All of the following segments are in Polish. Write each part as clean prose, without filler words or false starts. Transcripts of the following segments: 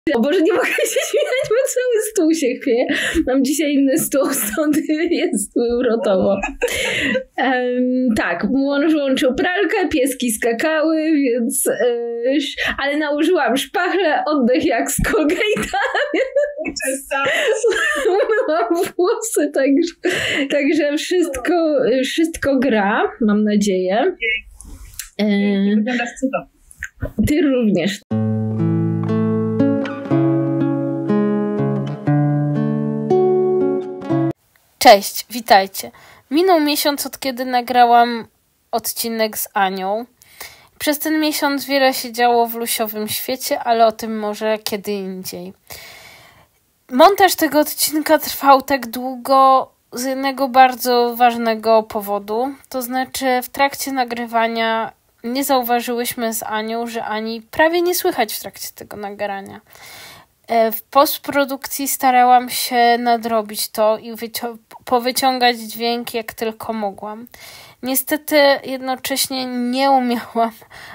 O Boże, nie mogę się śmiać, bo cały stół się chwieje. Mam dzisiaj inny stół, stąd jest urotowo. Tak, mąż łączył pralkę, pieski skakały, więc... ale nałożyłam szpachlę, oddech jak z Colgate'a. Umyłam włosy, także wszystko gra, mam nadzieję. Wyglądasz cudownie. Ty również. Cześć, witajcie. Minął miesiąc, od kiedy nagrałam odcinek z Anią. Przez ten miesiąc wiele się działo w Lusiowym świecie, ale o tym może kiedy indziej. Montaż tego odcinka trwał tak długo z jednego bardzo ważnego powodu. To znaczy w trakcie nagrywania nie zauważyłyśmy z Anią, że Ani prawie nie słychać w trakcie tego nagrania. W postprodukcji starałam się nadrobić to i powyciągać dźwięk jak tylko mogłam. Niestety jednocześnie nie umiałam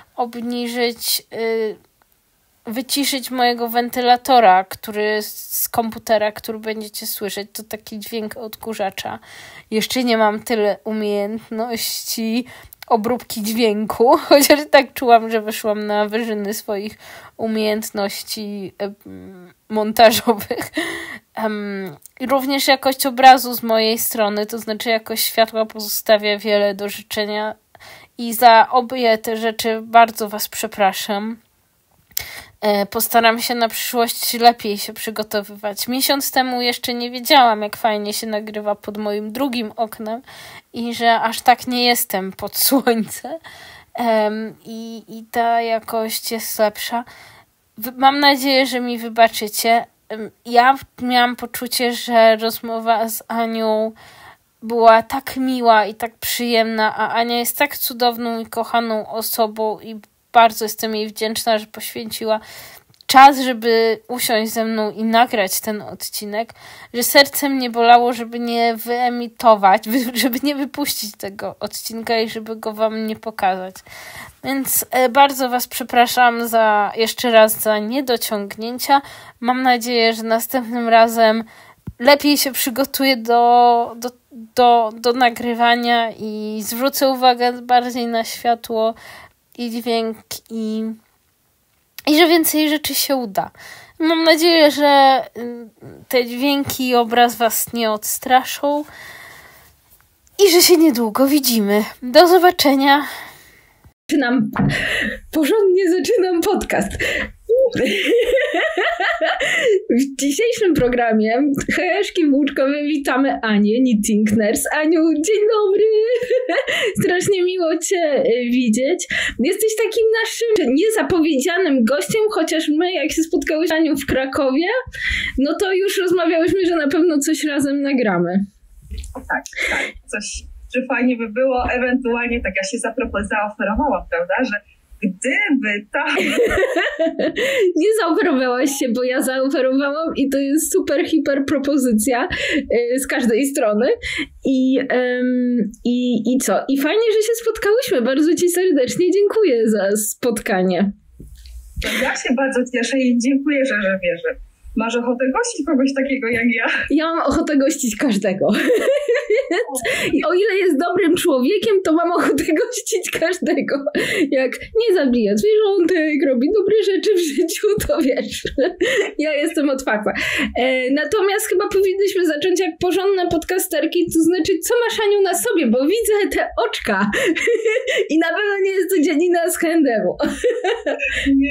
wyciszyć mojego wentylatora, który z komputera, który będziecie słyszeć. To taki dźwięk odkurzacza. Jeszcze nie mam tyle umiejętności obróbki dźwięku, chociaż tak czułam, że wyszłam na wyżyny swoich umiejętności montażowych. Również jakość obrazu z mojej strony, to znaczy jakość światła pozostawia wiele do życzenia i za obie te rzeczy bardzo Was przepraszam. Postaram się na przyszłość lepiej się przygotowywać. Miesiąc temu jeszcze nie wiedziałam, jak fajnie się nagrywa pod moim drugim oknem i że aż tak nie jestem pod słońce i ta jakość jest lepsza. Mam nadzieję, że mi wybaczycie. Ja miałam poczucie, że rozmowa z Anią była tak miła i tak przyjemna, a Ania jest tak cudowną i kochaną osobą i bardzo jestem jej wdzięczna, że poświęciła czas, żeby usiąść ze mną i nagrać ten odcinek, że serce mnie bolało, żeby nie wyemitować, żeby nie wypuścić tego odcinka i żeby go Wam nie pokazać. Więc bardzo Was przepraszam jeszcze raz za niedociągnięcia. Mam nadzieję, że następnym razem lepiej się przygotuję do nagrywania i zwrócę uwagę bardziej na światło i dźwięk i że więcej rzeczy się uda. Mam nadzieję, że te dźwięki i obraz Was nie odstraszą i że się niedługo widzimy. Do zobaczenia. Porządnie zaczynam podcast. W dzisiejszym programie Hejeszki Włóczkowe witamy Anię, Knitting Nurse. Aniu, dzień dobry! Strasznie miło Cię widzieć. Jesteś takim naszym niezapowiedzianym gościem, chociaż my, jak się spotkałyśmy Aniu w Krakowie, no to już rozmawiałyśmy, że na pewno coś razem nagramy. Tak, coś, że fajnie by było, ewentualnie tak ja się zaoferowałam, prawda, że gdyby tak... Nie zaoferowałaś się, bo ja zaoferowałam i to jest super, hiper propozycja z każdej strony. I co? I fajnie, że się spotkałyśmy. Bardzo Ci serdecznie dziękuję za spotkanie. Ja się bardzo cieszę i dziękuję, że wierzę. Masz ochotę gościć kogoś takiego jak ja? Ja mam ochotę gościć każdego. I o ile jest dobrym człowiekiem, to mam ochotę gościć każdego. Jak nie zabija zwierzątek, robi dobre rzeczy w życiu, to wiesz, ja jestem otwarta. Natomiast chyba powinnyśmy zacząć jak porządne podcasterki, to znaczy, co masz, Aniu, na sobie, bo widzę te oczka i na pewno nie jest to dzianina z H&M-u. Nie,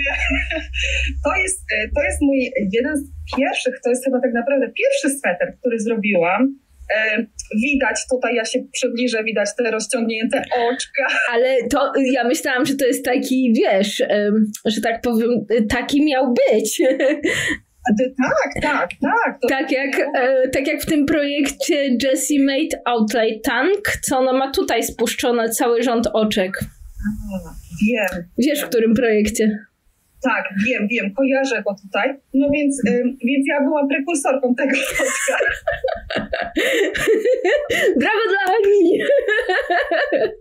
to jest mój jeden z pierwszych, to jest chyba tak naprawdę pierwszy sweter, który zrobiłam. Widać tutaj, ja się przybliżę, widać te rozciągnięte oczka. Ale to ja myślałam, że to jest taki, wiesz, że tak powiem, taki miał być. Tak. Tak jak w tym projekcie Jessie Made Outline Tank, co ona ma tutaj spuszczone cały rząd oczek. Wiem. Wiesz, w którym projekcie? Tak, wiem, kojarzę go tutaj. No więc ja byłam prekursorką tego oczka. Brawo dla Ani!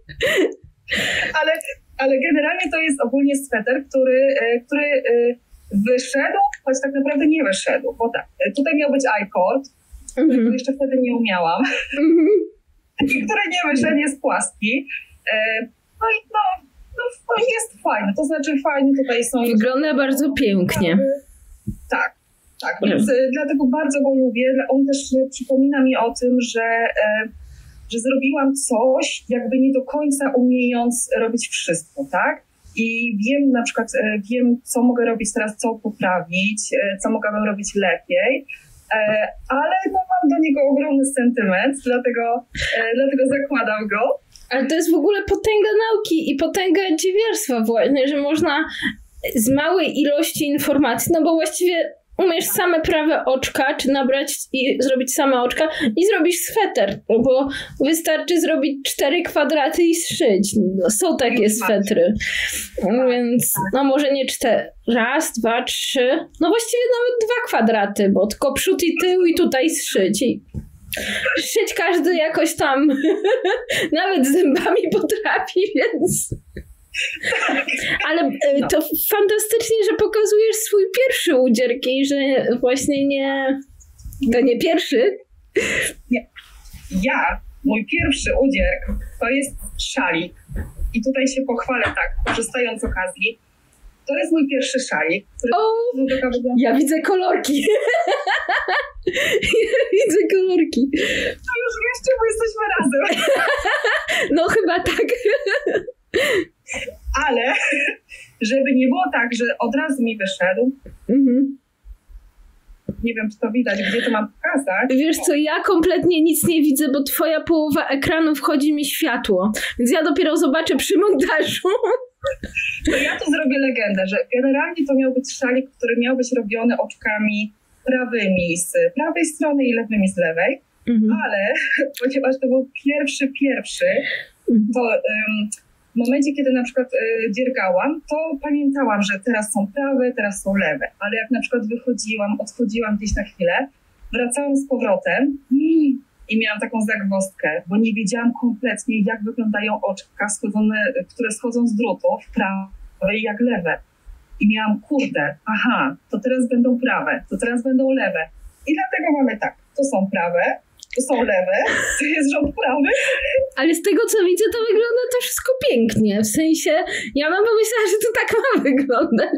Ale generalnie to jest ogólnie sweter, który wyszedł, choć tak naprawdę nie wyszedł, bo tak, tutaj miał być iCord, którego jeszcze wtedy nie umiałam, który nie wyszedł, jest płaski. No i no jest fajny, to znaczy fajnie tutaj są... Wygląda bardzo pięknie. Tak, więc dlatego bardzo go lubię. On też przypomina mi o tym, że zrobiłam coś, jakby nie do końca umiejąc robić wszystko, tak? I wiem na przykład, co mogę robić teraz, co poprawić, co mogłabym robić lepiej, ale mam do niego ogromny sentyment, dlatego zakładam go. Ale to jest w ogóle potęga nauki i potęga dziewiarstwa właśnie, że można z małej ilości informacji, no bo właściwie umiesz same prawe oczka, czy nabrać i zrobić same oczka i zrobisz sweter, no bo wystarczy zrobić 4 kwadraty i zszyć. No, są takie swetry. No więc, no może nie 4, raz, 2, 3, no właściwie nawet 2 kwadraty, bo tylko przód i tył i tutaj zszyć. I szyć każdy jakoś tam nawet zębami potrafi, więc... Ale to fantastycznie, że pokazujesz swój pierwszy udzier i że właśnie to nie pierwszy. Nie. Mój pierwszy udzier to jest szalik. I tutaj się pochwalę tak, korzystając z okazji. To jest mój pierwszy szalik. Ja widzę kolorki. To już jeszcze, bo jesteśmy razem. No chyba tak. Ale żeby nie było tak, że od razu mi wyszedł. Nie wiem, czy to widać, gdzie to mam pokazać. Wiesz co, ja kompletnie nic nie widzę, bo twoja połowa ekranu wchodzi mi światło. Więc ja dopiero zobaczę przy montażu. To ja tu zrobię legendę, że generalnie to miał być szalik, który miał być robiony oczkami prawymi z prawej strony i lewymi z lewej. Ale ponieważ to był pierwszy, to w momencie, kiedy na przykład dziergałam, to pamiętałam, że teraz są prawe, teraz są lewe. Ale jak na przykład odchodziłam gdzieś na chwilę, wracałam z powrotem i miałam taką zagwozdkę, bo nie wiedziałam kompletnie, jak wyglądają oczka, które schodzą z drutów, prawe jak lewe. I miałam, to teraz będą prawe, to teraz będą lewe. I dlatego mamy tak, to są prawe, to są lewe, to jest rząd prawy. Ale z tego, co widzę, to wygląda to wszystko pięknie. W sensie, ja mam pomyślała, że to tak ma wyglądać.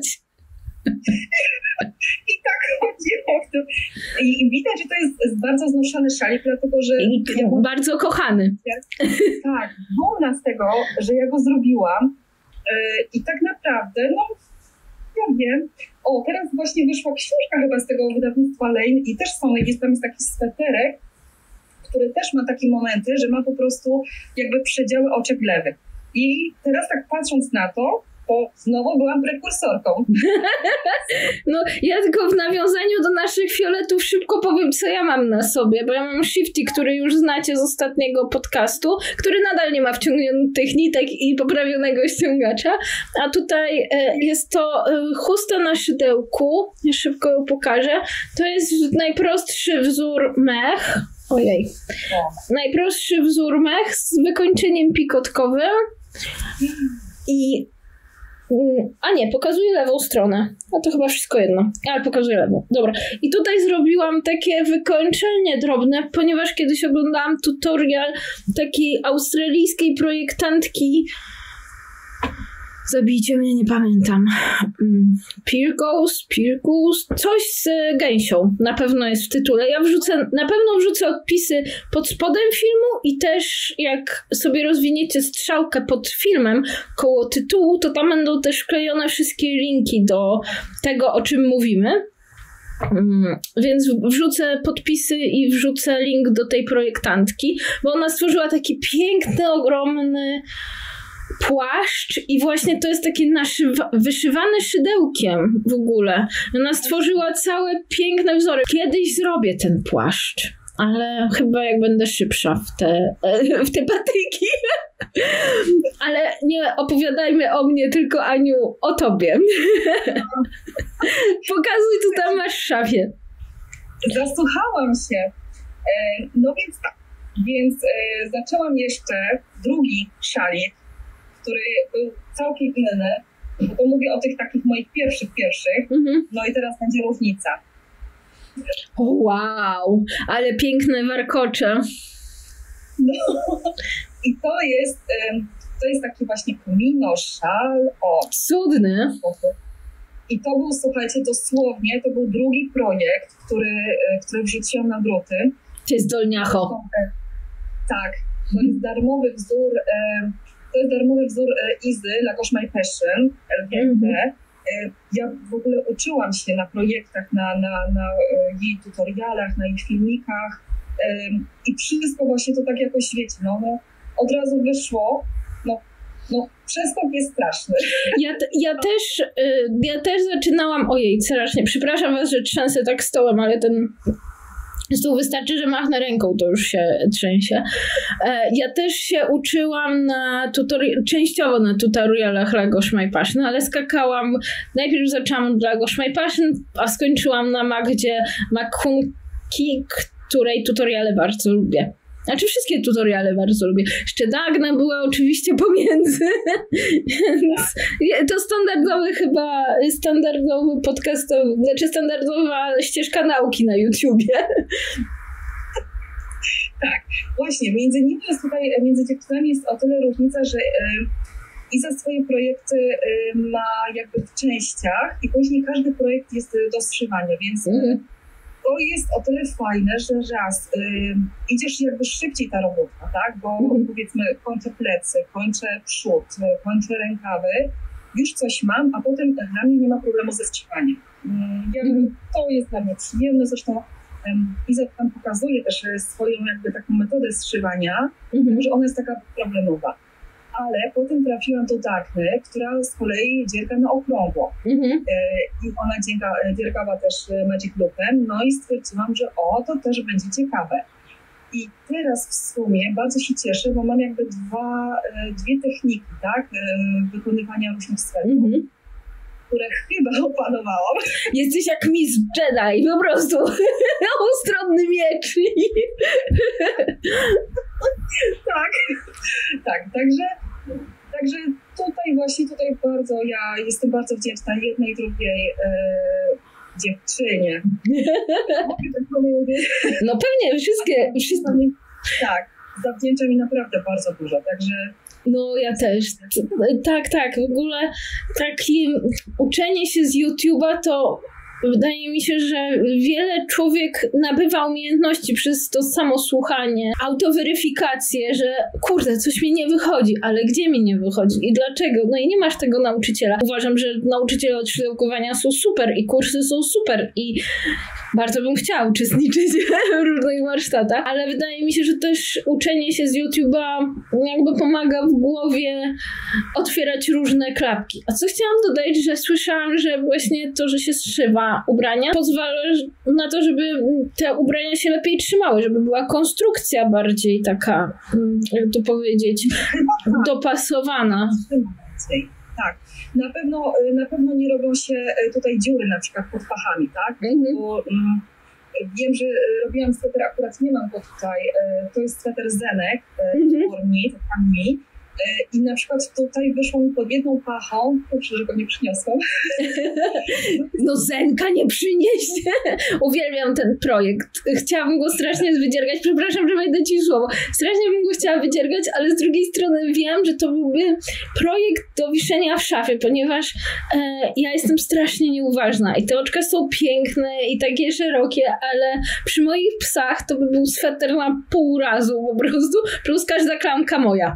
I tak chodziło w tym. I widać, że to jest bardzo znoszony szalik, dlatego że... I bardzo kochany. Tak, dumna z tego, że ja go zrobiłam. I tak naprawdę, ja wiem. Teraz właśnie wyszła książka chyba z tego wydawnictwa Lane i też tam jest taki sweterek, który też ma takie momenty, że ma po prostu jakby przedziały oczek lewych. I teraz tak patrząc na to, bo znowu byłam prekursorką. No ja tylko w nawiązaniu do naszych fioletów szybko powiem, co ja mam na sobie, bo ja mam Shifty, który już znacie z ostatniego podcastu, który nadal nie ma wciągniętych nitek i poprawionego ściągacza, a tutaj jest to chusta na szydełku, szybko ją pokażę, to jest najprostszy wzór mech, najprostszy wzór mech z wykończeniem pikotkowym i pokazuje lewą stronę. A to chyba wszystko jedno. Ale pokazuje lewą. Dobra. I tutaj zrobiłam takie wykończenie drobne, ponieważ kiedyś oglądałam tutorial takiej australijskiej projektantki. Zabijcie mnie, nie pamiętam. Pirgos, coś z gęsią. Na pewno jest w tytule. Na pewno wrzucę odpisy pod spodem filmu i też jak sobie rozwiniecie strzałkę pod filmem koło tytułu, to tam będą też wklejone wszystkie linki do tego, o czym mówimy. Więc wrzucę podpisy i wrzucę link do tej projektantki, bo ona stworzyła taki piękny, ogromny płaszcz i właśnie to jest takie wyszywane szydełkiem w ogóle. Ona stworzyła całe piękne wzory. Kiedyś zrobię ten płaszcz, ale chyba jak będę szybsza w te patyki. Ale nie opowiadajmy o mnie, tylko Aniu, o tobie. Pokazuj, co tam masz w szafie. Zasłuchałam się. No więc tak. Więc zaczęłam jeszcze drugi szalik, który był całkiem inny. Bo to mówię o tych takich moich pierwszych. No i teraz będzie różnica. Wow, ale piękne warkocze. No i to jest taki właśnie komino, szal, cudny. I to był, słuchajcie, dosłownie, to był drugi projekt, który wrzuciłam na druty. To jest dolniacho. Tak, to jest darmowy wzór, Izy, La Gauche My Passion, LGBT. Ja w ogóle uczyłam się na projektach, na jej tutorialach, na jej filmikach i wszystko właśnie to tak jakoś, wiecie, no od razu wyszło, no przeskok jest straszny. Ja też zaczynałam, ojej, strasznie, przepraszam was, że trzęsę tak stołem, ale ten stół wystarczy, że machnę ręką, to już się trzęsie. Ja też się uczyłam częściowo na tutorialach La Gauche My Passion, ale skakałam, najpierw zaczęłam od La Gauche My Passion, a skończyłam na Magdzie McCunkie, której tutoriale bardzo lubię. Znaczy wszystkie tutoriale bardzo lubię. Jeszcze Dagna była oczywiście pomiędzy. Więc to standardowy podcastowy, znaczy standardowa ścieżka nauki na YouTubie. Tak, właśnie. Między dziewczynami jest o tyle różnica, że Iza swoje projekty ma jakby w częściach i później każdy projekt jest do zszywania, więc to jest o tyle fajne, że raz idziesz jakby szybciej ta robota, tak? Bo powiedzmy kończę plecy, kończę przód, kończę rękawy, już coś mam, a potem dla mnie nie ma problemu ze zszywaniem. To jest dla mnie przyjemne, zresztą Iza tam pokazuje też swoją jakby taką metodę zszywania, że ona jest taka problemowa. Ale potem trafiłam do Dagny, która z kolei dzierga na okrągło. I ona dziergała też Magic Loopem, no i stwierdziłam, że to też będzie ciekawe. I teraz w sumie bardzo się cieszę, bo mam jakby dwie techniki, tak, wykonywania różnych swetów, które chyba opanowałam. Jesteś jak Miss Jedi, po prostu ustronny miecz. Tak, także tutaj bardzo ja jestem bardzo wdzięczna jednej i drugiej dziewczynie. Mogę tak powiedzieć? No pewnie, wszystkie. Tak, zawdzięcza mi naprawdę bardzo dużo, także... No ja też. Tak, w ogóle takie uczenie się z YouTube'a to wydaje mi się, że wiele człowiek nabywa umiejętności przez to samo słuchanie, autoweryfikację, że kurde, coś mi nie wychodzi, ale gdzie mi nie wychodzi i dlaczego? No i nie masz tego nauczyciela. Uważam, że nauczyciele od szydełkowania są super i kursy są super i bardzo bym chciała uczestniczyć w różnych warsztatach, ale wydaje mi się, że też uczenie się z YouTube'a jakby pomaga w głowie otwierać różne klapki. A co chciałam dodać, że słyszałam, że właśnie to, że się zszywa ubrania, pozwala na to, żeby te ubrania się lepiej trzymały, żeby była konstrukcja bardziej taka, jak to powiedzieć, dopasowana. Tak. Na pewno nie robią się tutaj dziury na przykład pod pachami, tak? Bo wiem, że robiłam sweter, akurat nie mam go tutaj, to jest sweter Zenek, mi. I na przykład tutaj wyszło mi pod jedną pachą, dobrze, że go nie przyniosłam. No Zenka nie przynieść. Uwielbiam ten projekt. Chciałabym go strasznie wydziergać. Przepraszam, że wejdę ci słowo. Strasznie bym go chciała wydziergać, ale z drugiej strony wiem, że to byłby projekt do wiszenia w szafie, ponieważ ja jestem strasznie nieuważna i te oczka są piękne i takie szerokie, ale przy moich psach to by był sweter na pół razu po prostu, plus każda klamka moja.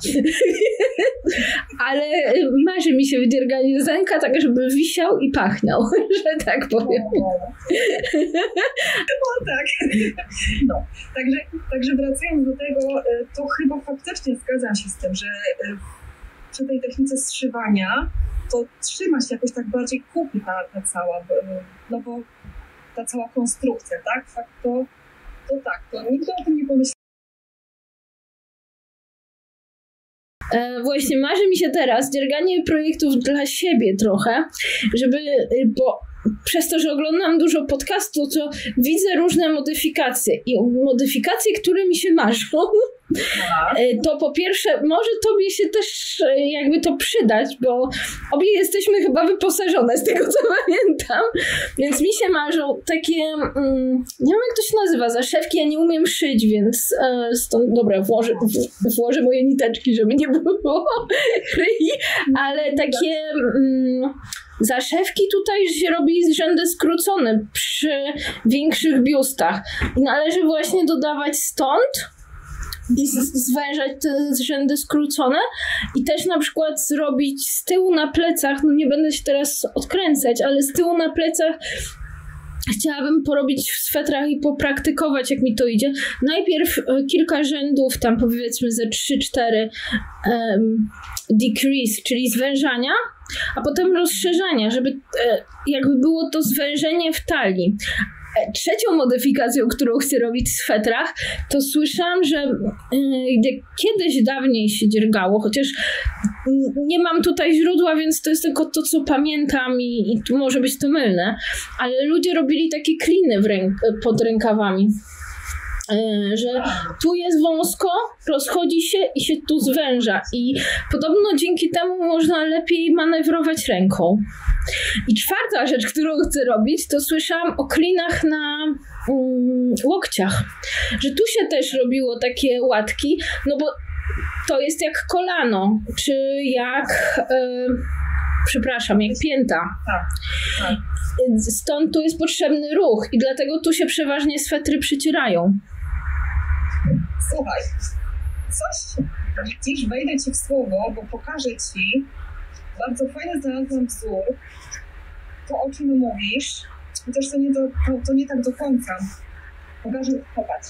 Ale marzy mi się wydzierganie Zenka tak, żeby wisiał i pachniał, że tak powiem. No tak. No. Także wracając do tego, to chyba faktycznie zgadzam się z tym, że przy tej technice zszywania to trzyma się jakoś tak bardziej kupy ta cała, no bo ta cała konstrukcja, tak? Fakt to tak, to nigdy o tym nie pomyślałam. Właśnie marzy mi się teraz dzierganie projektów dla siebie trochę, bo przez to, że oglądam dużo podcastów, to widzę różne modyfikacje i modyfikacje, które mi się marzą, To po pierwsze, może tobie się też jakby to przydać, bo obie jesteśmy chyba wyposażone z tego, co pamiętam, więc mi się marzą takie, nie wiem jak to się nazywa, zaszewki, ja nie umiem szyć, więc stąd, dobra, włożę moje niteczki, żeby nie było ryi, ale takie zaszewki tutaj się robi rzędy skrócone przy większych biustach i należy właśnie dodawać stąd i zwężać te rzędy skrócone i też na przykład zrobić z tyłu na plecach, no nie będę się teraz odkręcać, ale z tyłu na plecach chciałabym porobić w swetrach i popraktykować, jak mi to idzie. Najpierw kilka rzędów, tam powiedzmy ze 3-4 decrease, czyli zwężania, a potem rozszerzania, żeby jakby było to zwężenie w talii. Trzecią modyfikacją, którą chcę robić w swetrach, to słyszałam, że kiedyś dawniej się dziergało, chociaż nie mam tutaj źródła, więc to jest tylko to, co pamiętam i tu może być to mylne, ale ludzie robili takie kliny pod rękawami. Że tu jest wąsko, rozchodzi się i się tu zwęża i podobno dzięki temu można lepiej manewrować ręką. I czwarta rzecz, którą chcę robić, to słyszałam o klinach na łokciach, że tu się też robiło takie łatki, no bo to jest jak kolano, czy jak przepraszam, jak pięta. Tak. Stąd tu jest potrzebny ruch i dlatego tu się przeważnie swetry przycierają. Słuchaj, coś dziś wejdę ci w słowo, bo pokażę ci, bardzo fajnie znalazłam wzór, to o czym mówisz, chociaż to nie tak do końca. Pokażę, popatrz.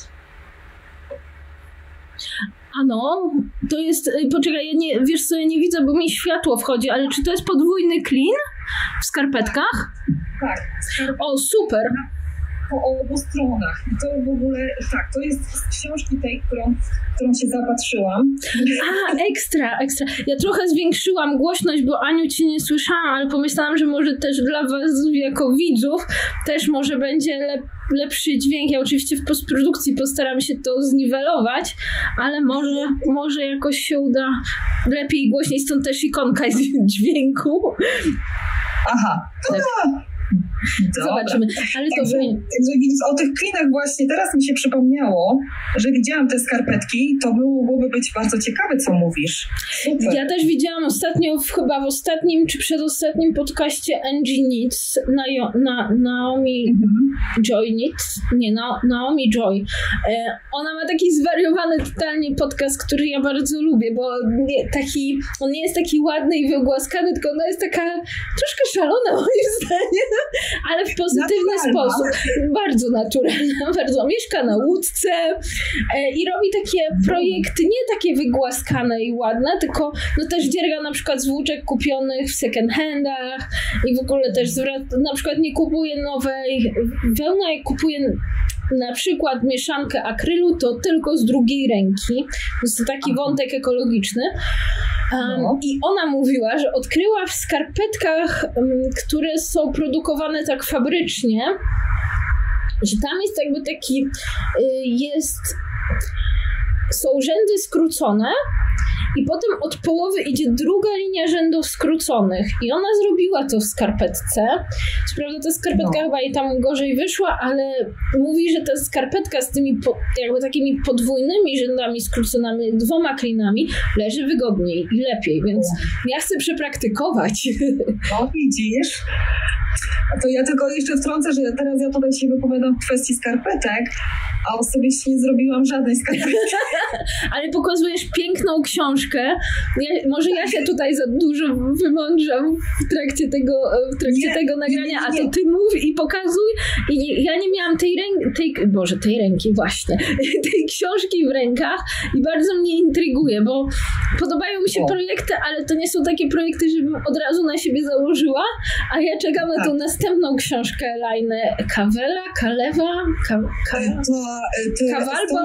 Ano, to jest, poczekaj, wiesz co, ja nie widzę, bo mi światło wchodzi, ale czy to jest podwójny klin w skarpetkach? Tak. O, super. Po obu stronach. I to w ogóle, tak, to jest z książki tej, którą się zapatrzyłam. Ekstra. Ja trochę zwiększyłam głośność, bo Aniu cię nie słyszałam, ale pomyślałam, że może też dla was jako widzów też może będzie lepszy dźwięk. Ja oczywiście w postprodukcji postaram się to zniwelować, ale może jakoś się uda lepiej i głośniej, stąd też ikonka dźwięku. Aha. Zobaczymy. Ale także widzisz, o tych klinach właśnie teraz mi się przypomniało, że widziałam te skarpetki, to mogłoby być bardzo ciekawe, co mówisz. Super. Ja też widziałam ostatnio, chyba w ostatnim czy przedostatnim podcaście Angie Needs Naomi Joy Needs, Naomi Joy. Ona ma taki zwariowany totalnie podcast, który ja bardzo lubię, bo on nie jest taki ładny i wygłaskany, tylko ona jest taka troszkę szalona moim zdaniem, ale w pozytywny sposób. Bardzo naturalna, bardzo. Mieszka na łódce i robi takie projekty, nie takie wygłaskane i ładne, tylko no też dzierga na przykład z włóczek kupionych w second handach i w ogóle też na przykład nie kupuje nowej wełny, jak kupuje na przykład mieszankę akrylu, to tylko z drugiej ręki. Jest to taki wątek ekologiczny. I ona mówiła, że odkryła w skarpetkach, które są produkowane tak fabrycznie, że tam jest jakby taki, są rzędy skrócone i potem od połowy idzie druga linia rzędów skróconych i ona zrobiła to w skarpetce. Co prawda ta skarpetka chyba jej tam gorzej wyszła, ale mówi, że ta skarpetka z tymi jakby takimi podwójnymi rzędami skróconymi, 2 klinami leży wygodniej i lepiej, więc ja chcę przepraktykować. No widzisz? To ja tylko jeszcze wtrącę, że teraz ja tutaj się wypowiadam w kwestii skarpetek, a osobiście nie zrobiłam żadnej skarpetki. Ale pokazujesz piękną książkę. Może ja się tutaj za dużo wymądrzam w trakcie tego nagrania, a to ty mów i pokazuj. I ja nie miałam tej ręki właśnie, tej książki w rękach i bardzo mnie intryguje, bo podobają mi się projekty, ale to nie są takie projekty, żebym od razu na siebie założyła, a ja czekam na tą następną książkę Lajnę Kalewa? Kawalba?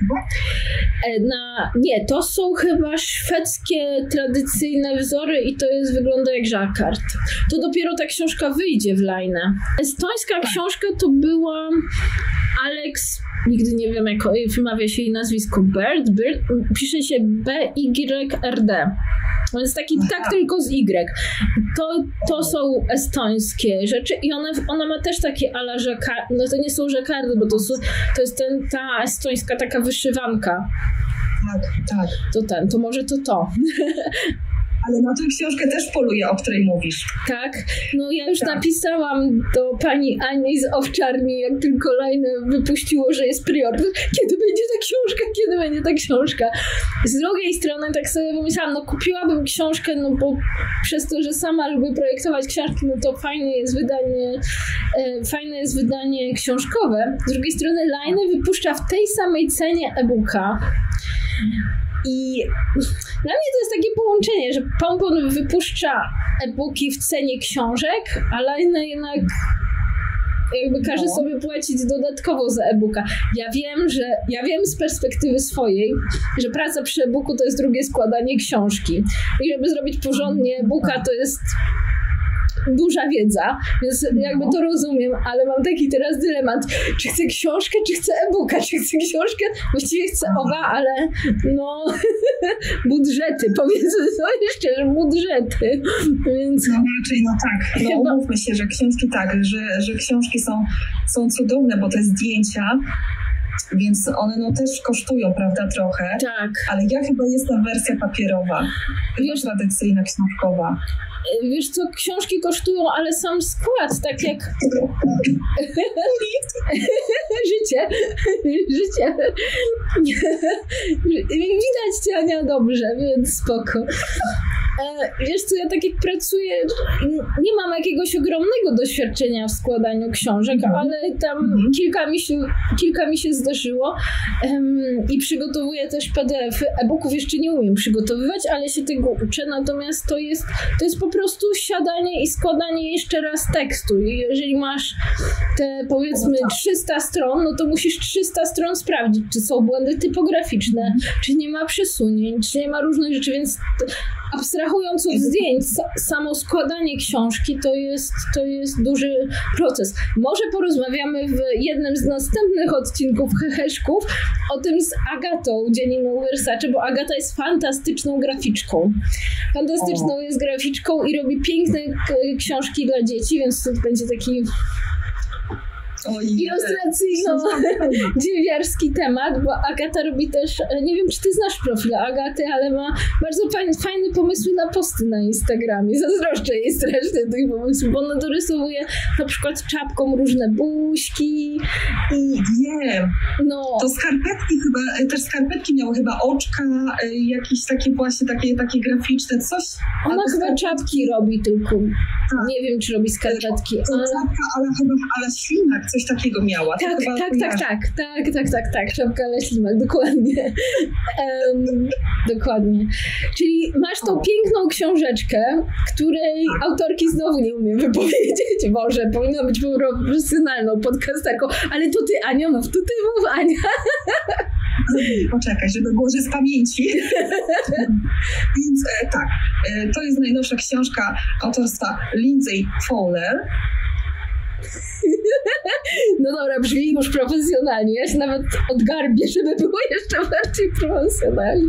Nie, to są chyba szwedzkie tradycyjne wzory i to wygląda jak żakard. To dopiero ta książka wyjdzie w Lajnę. Estońska książka to była Alex nigdy nie wiem, jak wymawia się jej nazwisko. Bird, pisze się B-Y-R-D. On jest taki tak tylko z Y. To są estońskie rzeczy i ona ma też takie ala żakardy. No to nie są żakardy, bo to jest ta estońska taka wyszywanka. Tak. To może to. Ale na tę książkę też poluję, o której mówisz. Tak, no ja już napisałam do pani Ani z Owczarni, jak tylko Lajne wypuściło, że jest preorder. Kiedy będzie ta książka? Z drugiej strony tak sobie pomyślałam, no kupiłabym książkę, no bo przez to, że sama lubię projektować książki, no to fajne jest wydanie książkowe. Z drugiej strony Lajne wypuszcza w tej samej cenie e-booka. I dla mnie to jest takie połączenie, że Pompon wypuszcza e-booki w cenie książek, a Lajne jednak jakby każe sobie płacić dodatkowo za e-booka. Ja wiem z perspektywy swojej, że praca przy e-booku to jest drugie składanie książki. I żeby zrobić porządnie e-booka, to jest duża wiedza, więc jakby to rozumiem, ale mam taki teraz dylemat, czy chcę książkę, czy chcę e-booka, czy chcę książkę, właściwie chcę oba, ale no budżety, powiedzmy sobie szczerze, budżety, więc... No raczej tak, umówmy się, że książki że książki są cudowne, bo te zdjęcia, więc one też kosztują, prawda, trochę. Tak. Ale ja chyba jestem wersja papierowa, tradycyjna książkowa. Wiesz co, książki kosztują, ale sam skład, tak jak życie. Widać cię, Ania, dobrze, więc spoko. Wiesz co, ja tak jak pracuję, nie mam jakiegoś ogromnego doświadczenia w składaniu książek, ale tam kilka mi się zdarzyło i przygotowuję też PDF-y. E-booków jeszcze nie umiem przygotowywać, ale się tego uczę, natomiast to jest po prostu siadanie i składanie jeszcze raz tekstu. I jeżeli masz te powiedzmy 300 stron, no to musisz 300 stron sprawdzić, czy są błędy typograficzne, czy nie ma przesunięć, czy nie ma różnych rzeczy, więc abstrahując od zdjęć, samo składanie książki to jest duży proces. Może porozmawiamy w jednym z następnych odcinków Heheszków o tym z Agatą Dzianiną Versace, bo Agata jest fantastyczną graficzką. Fantastyczną jest graficzką i robi piękne książki dla dzieci, więc to będzie taki ilustracyjno-dziewiarski temat, bo Agata robi też, nie wiem, czy ty znasz profil Agaty, ale ma bardzo fajne pomysły na posty na Instagramie. Zazdroszczę jej strasznie tych pomysłów, bo ona dorysowuje na przykład czapką różne buźki i... Wiem. No. To skarpetki chyba, też skarpetki miały chyba oczka, jakieś takie właśnie, takie graficzne, coś. Ona chyba czapki robi tylko. Nie wiem, czy robi skarpetki. Czapka, ale ślimak, coś takiego miała. Tak. Czapka ale ślimak, dokładnie. Dokładnie. Czyli masz tą piękną książeczkę, której autorki znowu nie umiem wypowiedzieć. Boże, powinna być profesjonalną podcasterką, ale to ty, Ania, mów, Ania. Poczekaj, żeby było, że z pamięci. Więc tak, to jest najnowsza książka autorstwa Lindsay Fowler. No dobra, brzmi już profesjonalnie. Ja się nawet odgarbię, żeby było jeszcze bardziej profesjonalnie.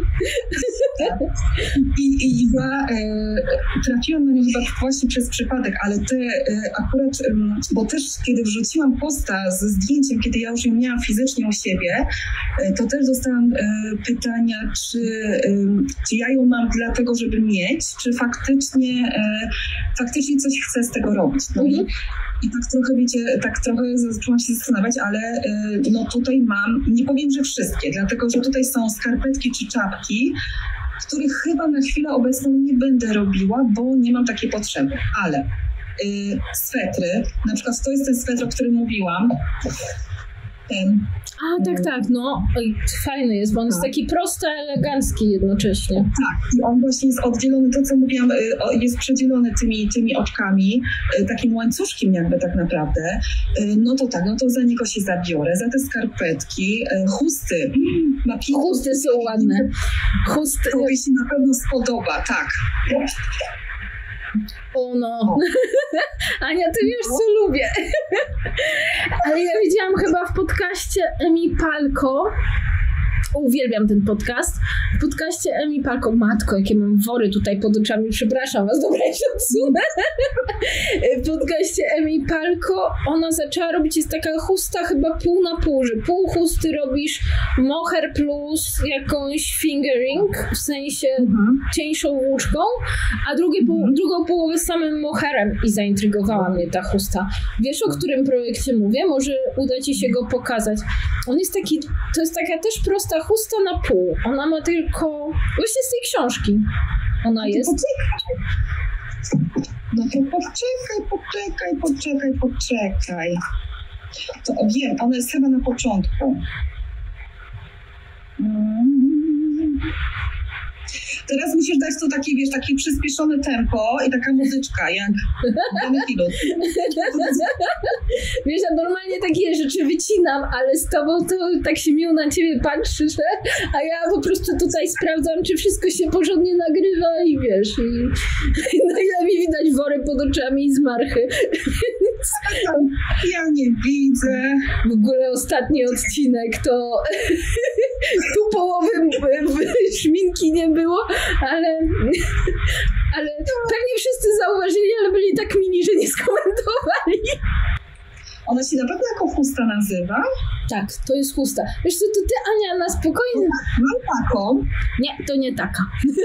I ja trafiłam na nie chyba właśnie przez przypadek, ale te akurat, bo też kiedy wrzuciłam posta ze zdjęciem, kiedy ja już ją miałam fizycznie u siebie, to też dostałam pytania, czy ja ją mam dlatego, żeby mieć, czy faktycznie coś chcę z tego robić. No i tak trochę, wiecie, zaczęłam się zastanawiać, ale no tutaj mam, nie powiem, że wszystkie, dlatego, że tutaj są skarpetki czy czapki, których chyba na chwilę obecną nie będę robiła, bo nie mam takiej potrzeby, ale swetry, na przykład to jest ten swetr, o którym mówiłam, tak, no fajny jest, bo on jest taki prosty, elegancki jednocześnie. Tak, i on właśnie jest oddzielony, to co mówiłam, jest przedzielony tymi oczkami, takim łańcuszkiem jakby tak naprawdę. No to tak, no to za niego się zabiorę, za te skarpetki, chusty. Chusty są ładne. Chusty. To mi się na pewno spodoba, tak. O no. Ania, ty wiesz, co lubię. Ale ja widziałam chyba w podcaście Emi Palko, uwielbiam ten podcast, w podcaście Emi Palko, matko, jakie mam wory tutaj pod oczami, przepraszam was, dobra, ja się odsunę. W podcaście Emi Palko ona zaczęła robić, jest taka chusta chyba pół na pół, że pół chusty robisz mohair plus jakąś fingering, w sensie cieńszą włóczką, a drugą połowę samym mohairem i zaintrygowała mnie ta chusta. Wiesz, o którym projekcie mówię? Może uda ci się go pokazać. On jest taki, to jest taka też prosta chusta na pół. Ona ma tylko, właśnie z tej książki ona jest. No to poczekaj. To wiem, ona jest chyba na początku. Teraz musisz dać to takie, wiesz, takie przyspieszone tempo i taka muzyczka, jak dany pilot. Wiesz, ja normalnie takie rzeczy wycinam, ale z tobą to tak się miło na ciebie patrzy, a ja po prostu tutaj sprawdzam, czy wszystko się porządnie nagrywa i wiesz, i najlepiej widać wory pod oczami i zmarchy. Ja nie widzę. W ogóle ostatni odcinek to tu połowy szminki nie było, ale pewnie wszyscy zauważyli, ale byli tak mili, że nie skomentowali. Ona się na pewno jako chusta nazywa? Tak, to jest chusta. Wiesz co, to ty, Ania, na spokojnie... Mam taką. Nie, to nie taka.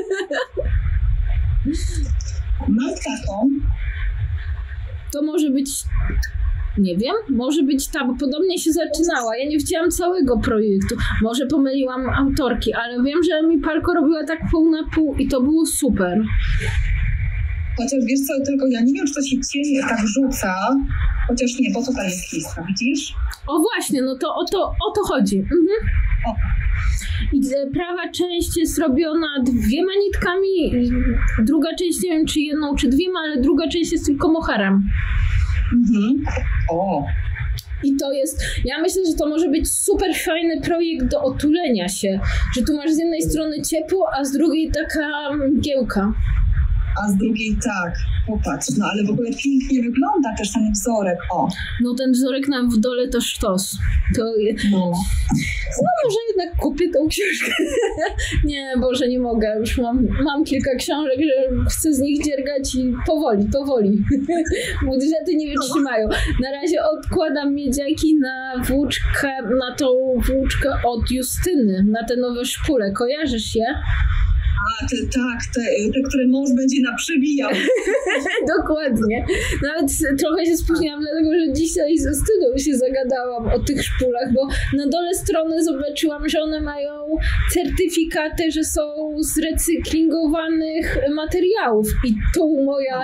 Mam taką. To może być... Nie wiem, może być ta, bo podobnie się zaczynała. Ja nie widziałam całego projektu. Może pomyliłam autorki, ale wiem, że Emi Palko robiła tak pół na pół i to było super. Chociaż wiesz co, tylko ja nie wiem, czy to się cień tak rzuca. Chociaż nie, bo tutaj jest lista, widzisz? O właśnie, no to o to chodzi. Mhm. O. I prawa część jest robiona 2 nitkami, druga część, nie wiem czy jedną, czy 2, ale druga część jest tylko mohairem. Mhm. O. I to jest, ja myślę, że to może być super fajny projekt do otulenia się, że tu masz z jednej strony ciepło, a z drugiej taka mgiełka. A z drugiej tak, popatrz, no ale w ogóle pięknie wygląda też ten wzorek, o. No ten wzorek nam w dole to sztos. To no może jednak kupię tą książkę. Nie, Boże, nie mogę, już mam kilka książek, że chcę z nich dziergać i powoli. Budżety nie wytrzymają. Na razie odkładam miedziaki na tą włóczkę od Justyny, na te nowe szpule. Kojarzysz je? A, te, które mąż będzie naprzewijał. Dokładnie. Nawet trochę się spóźniłam, dlatego że dzisiaj ze wstydu się zagadałam o tych szpulach, bo na dole strony zobaczyłam, że one mają certyfikaty, że są z recyklingowanych materiałów. I tu moja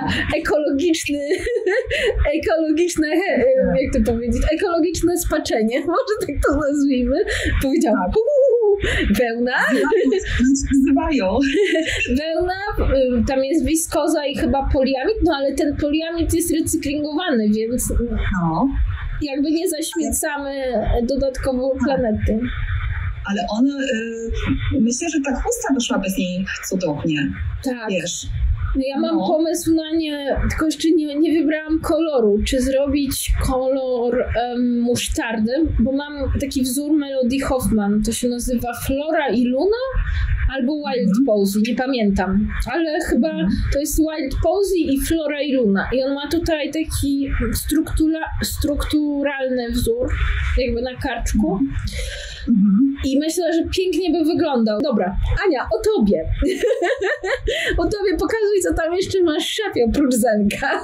ekologiczne spaczenie, może tak to nazwijmy, powiedziałam, wełna. Nazywają. Wełna, tam jest wiskoza i chyba poliamid, no ale ten poliamid jest recyklingowany, więc jakby nie zaśmiecamy dodatkowo planety. Ale one, myślę, że ta chusta wyszła bez niej cudownie. Tak. Wiesz. No ja mam pomysł na nie, tylko jeszcze nie wybrałam koloru. Czy zrobić kolor musztardy, bo mam taki wzór Melody Hoffman, to się nazywa Flora i Luna albo Wild Posy, nie pamiętam, ale chyba to jest Wild Posy i Flora i Luna. I on ma tutaj taki strukturalny wzór, jakby na karczku. I myślę, że pięknie by wyglądał. Dobra, Ania, o tobie. O tobie pokazuj, co tam jeszcze masz w szafie oprócz Zenka.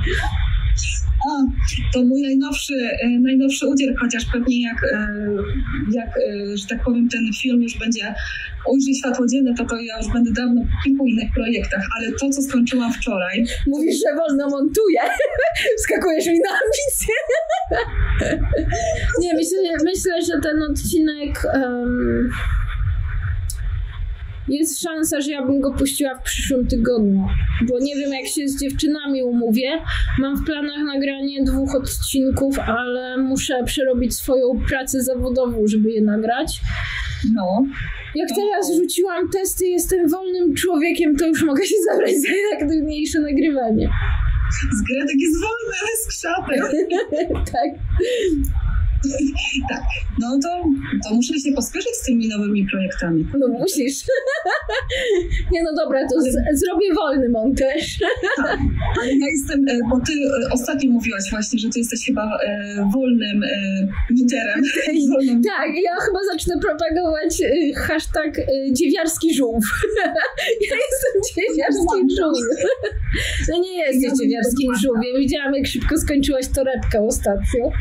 To mój najnowszy udział, chociaż pewnie jak że tak powiem, ten film już będzie ujrzy światło dzienne, to ja już będę dawno po kilku innych projektach, ale to, co skończyłam wczoraj... Mówisz, że wolno montuję. Wskakujesz mi na ambicje. Nie, myślę, że ten odcinek... jest szansa, że ja bym go puściła w przyszłym tygodniu, bo nie wiem, jak się z dziewczynami umówię. Mam w planach nagranie 2 odcinków, ale muszę przerobić swoją pracę zawodową, żeby je nagrać. No. Jak teraz rzuciłam testy, jestem wolnym człowiekiem, to już mogę się zabrać za aktywniejsze nagrywanie. Zgredek jest wolny, ale z krzatem. Tak. Tak, no to muszę się pospieszyć z tymi nowymi projektami. No musisz. Nie, no dobra, to zrobię wolny montaż. Tak, ale ja jestem, bo ty ostatnio mówiłaś właśnie, że ty jesteś chyba wolnym liderem. Tak, ja chyba zacznę propagować hashtag dziewiarski żółw. Ja jestem dziewiarskim żółwiem. No nie jesteś dziewiarskim żółwiem. Widziałam, jak szybko skończyłaś torebkę ostatnio.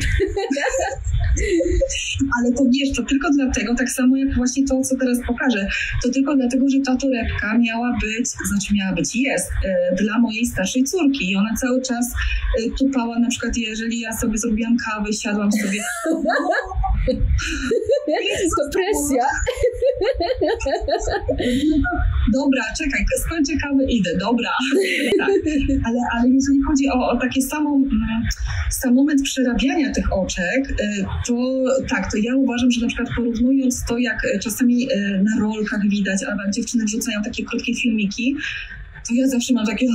Ale to wiesz, to tylko dlatego, tak samo jak właśnie to, co teraz pokażę, to tylko dlatego, że ta torebka jest dla mojej starszej córki i ona cały czas tupała, na przykład jeżeli ja sobie zrobiłam kawę, siadłam sobie. To presja. Dobra, czekaj, skończę kawę, idę, dobra. Tak. Ale jeżeli chodzi o taki sam moment przerabiania tych oczek, to tak, to ja uważam, że na przykład porównując to, jak czasami na rolkach widać, a dziewczyny wrzucają takie krótkie filmiki, to ja zawsze mam takie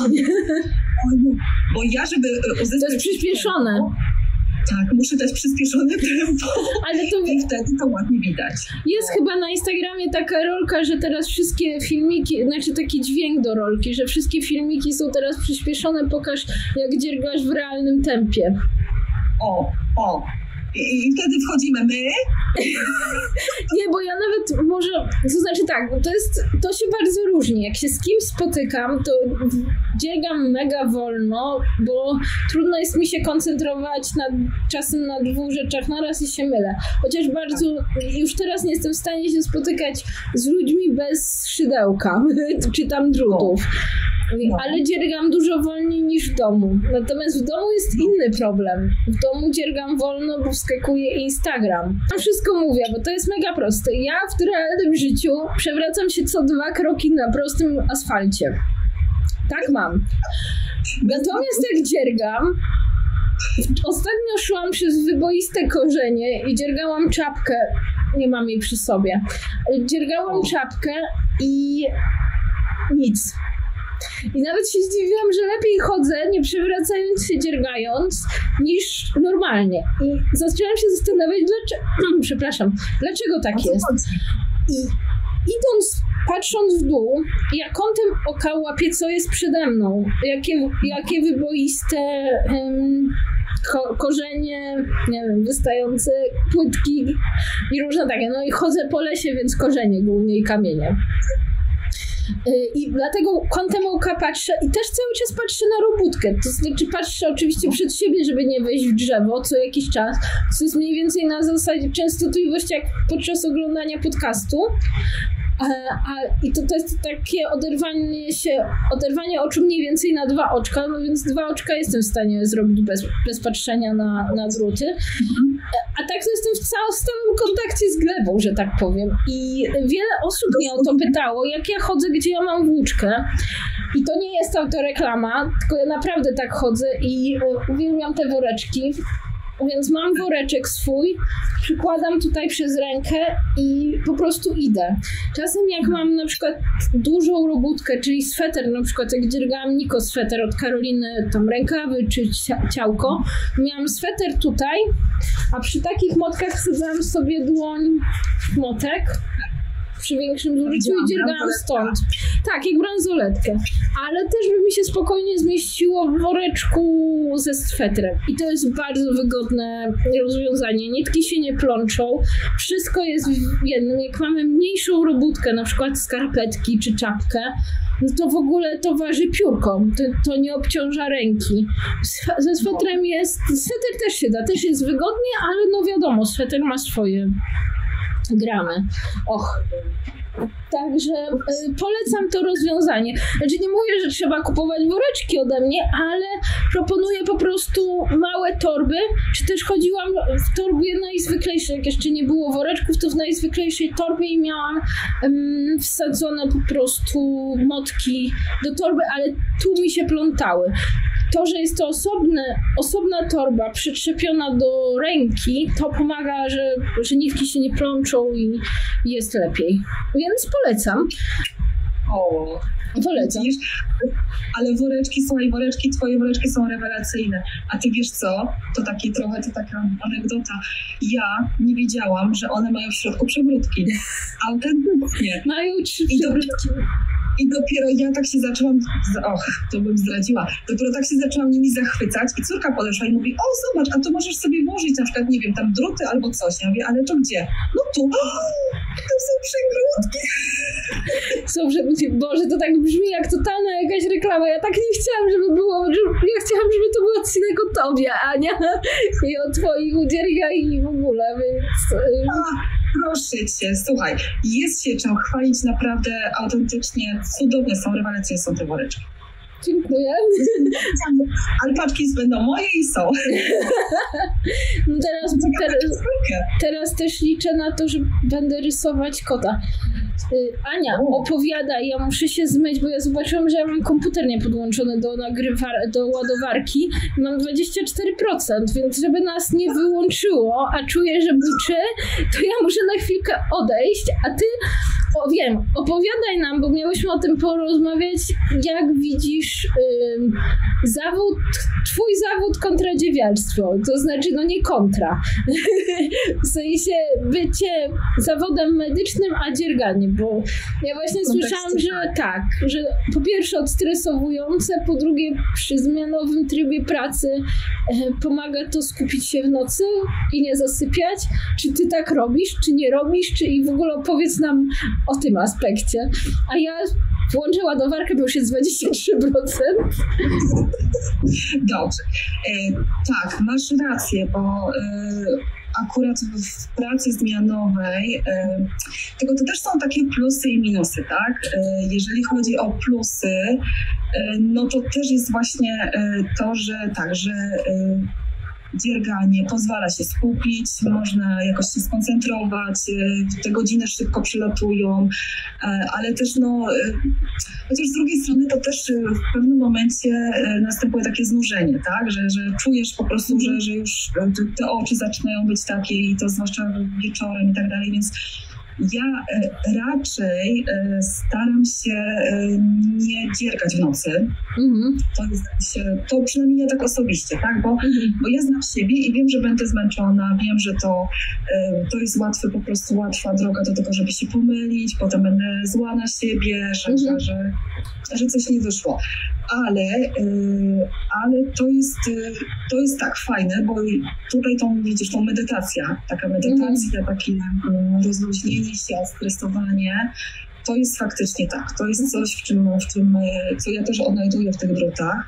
bo ja, żeby uzyskać... To jest przyspieszone. Tak, muszę dać przyspieszone tempo. Ale to... I wtedy to ładnie widać. Jest chyba na Instagramie taka rolka, że teraz wszystkie filmiki, znaczy taki dźwięk do rolki, że wszystkie filmiki są teraz przyspieszone. Pokaż, jak dziergasz w realnym tempie. O. I wtedy wchodzimy my. Nie, bo ja nawet może, to znaczy tak, to się bardzo różni. Jak się z kimś spotykam, to dziergam mega wolno, bo trudno jest mi się koncentrować czasem na 2 rzeczach naraz i się mylę. Chociaż już teraz nie jestem w stanie się spotykać z ludźmi bez szydełka, czy tam drutów. No. Ale dziergam dużo wolniej niż w domu. Natomiast w domu jest inny problem. W domu dziergam wolno, bo wskakuje Instagram. Tam wszystko mówię, bo to jest mega proste. Ja w realnym życiu przewracam się co 2 kroki na prostym asfalcie. Tak mam. Natomiast jak dziergam, ostatnio szłam przez wyboiste korzenie i dziergałam czapkę. Nie mam jej przy sobie. Dziergałam czapkę i nic. I nawet się zdziwiłam, że lepiej chodzę, nie przewracając się, dziergając, niż normalnie. I zaczęłam się zastanawiać, dlaczego tak jest. I idąc, patrząc w dół, ja kątem oka łapię, co jest przede mną. Jakie wyboiste korzenie, nie wiem, wystające płytki i różne takie. No i chodzę po lesie, więc korzenie głównie i kamienie. I dlatego kątem oka patrzę i też cały czas patrzę na robótkę. To znaczy patrzę oczywiście przed siebie, żeby nie wejść w drzewo co jakiś czas. To jest mniej więcej na zasadzie częstotliwości jak podczas oglądania podcastu. I to jest takie oderwanie oczu mniej więcej na 2 oczka, no więc 2 oczka jestem w stanie zrobić bez patrzenia na druty. A tak to jestem w stałym kontakcie z glebą, że tak powiem. I wiele osób mnie o to pytało, jak ja chodzę, gdzie ja mam włóczkę. I to nie jest autoreklama, tylko ja naprawdę tak chodzę i uwielbiam te woreczki. Więc mam woreczek swój, przykładam tutaj przez rękę i po prostu idę. Czasem jak mam na przykład dużą robótkę, czyli sweter, na przykład jak dziergałam Niko sweter od Karoliny, tam rękawy czy ciałko, miałam sweter tutaj, a przy takich motkach wsadzałam sobie dłoń w motek przy większym zużyciu i dziergałam stąd. Tak, jak bransoletkę. Ale też by mi się spokojnie zmieściło w woreczku ze swetrem. I to jest bardzo wygodne rozwiązanie. Nitki się nie plączą. Wszystko jest w jednym. Jak mamy mniejszą robótkę, na przykład skarpetki czy czapkę, no to w ogóle to waży piórko. To nie obciąża ręki. Ze swetrem jest... Sweter też się da. Też jest wygodnie, ale no wiadomo, sweter ma swoje gramy. Także polecam to rozwiązanie. Znaczy nie mówię, że trzeba kupować woreczki ode mnie, ale proponuję po prostu małe torby, czy też chodziłam w torbie najzwyklejszej, jak jeszcze nie było woreczków, to w najzwyklejszej torbie i miałam wsadzone po prostu motki do torby, ale tu mi się plątały. To, że jest to osobna torba przyczepiona do ręki, to pomaga, że nitki się nie plączą i jest lepiej. Więc polecam. Polecam. Ale twoje woreczki są rewelacyjne. A ty wiesz co? To taka anegdota. Ja nie wiedziałam, że one mają w środku przegródki. Autentycznie. Mają 3 przegródki. I dopiero ja tak się zaczęłam, to bym zdradziła, dopiero tak się zaczęłam nimi zachwycać i córka podeszła i mówi, zobacz, a to możesz sobie włożyć na przykład, nie wiem, tam druty albo coś. Ja mówię, ale to gdzie? No tu. To są przegródki. Boże, to tak brzmi jak totalna jakaś reklama. Ja tak nie chciałam, żeby było, ja chciałam, żeby to był odcinek o tobie, Ania, i o twoich udzielniach i w ogóle, więc... Proszę cię, słuchaj, jest się czym chwalić, naprawdę autentycznie cudowne są, rewelacyjne są te woreczki. Dziękuję. Alpaczki będą moje i są. No teraz też liczę na to, że będę rysować kota. Ania, opowiadaj, ja muszę się zmyć, bo ja zobaczyłam, że ja mam komputer niepodłączony do ładowarki. Mam 24%, więc żeby nas nie wyłączyło, a czuję, że buczy, to ja muszę na chwilkę odejść, a ty, opowiadaj nam, bo miałyśmy o tym porozmawiać, jak widzisz twój zawód kontra dziewiarstwo, to znaczy nie kontra, w sensie bycie zawodem medycznym, a dzierganie, bo ja właśnie słyszałam, że po pierwsze odstresowujące, po drugie przy zmianowym trybie pracy pomaga to skupić się w nocy i nie zasypiać. Czy ty tak robisz, czy nie robisz, i w ogóle opowiedz nam o tym aspekcie. A ja włączę ładowarkę, bo już jest 23%. Dobrze. Tak, masz rację, bo akurat w pracy zmianowej tego to też są takie plusy i minusy, tak? Jeżeli chodzi o plusy, no to też jest właśnie to, że dzierganie pozwala się skupić, można jakoś się skoncentrować, te godziny szybko przylatują, ale też chociaż z drugiej strony to też w pewnym momencie następuje takie znużenie, tak, że czujesz po prostu, że już te oczy zaczynają być takie i to zwłaszcza wieczorem i tak dalej, więc ja raczej staram się nie dziergać w nocy. To przynajmniej ja tak osobiście, tak? Bo ja znam siebie i wiem, że będę zmęczona, wiem, że to jest łatwa droga do tego, żeby się pomylić, potem będę zła na siebie, że coś nie wyszło. Ale to jest tak fajne, bo tutaj tą medytacja, takie rozluźnienie się, stresowanie, to jest faktycznie tak. To jest coś, w czym co ja też odnajduję w tych drutach.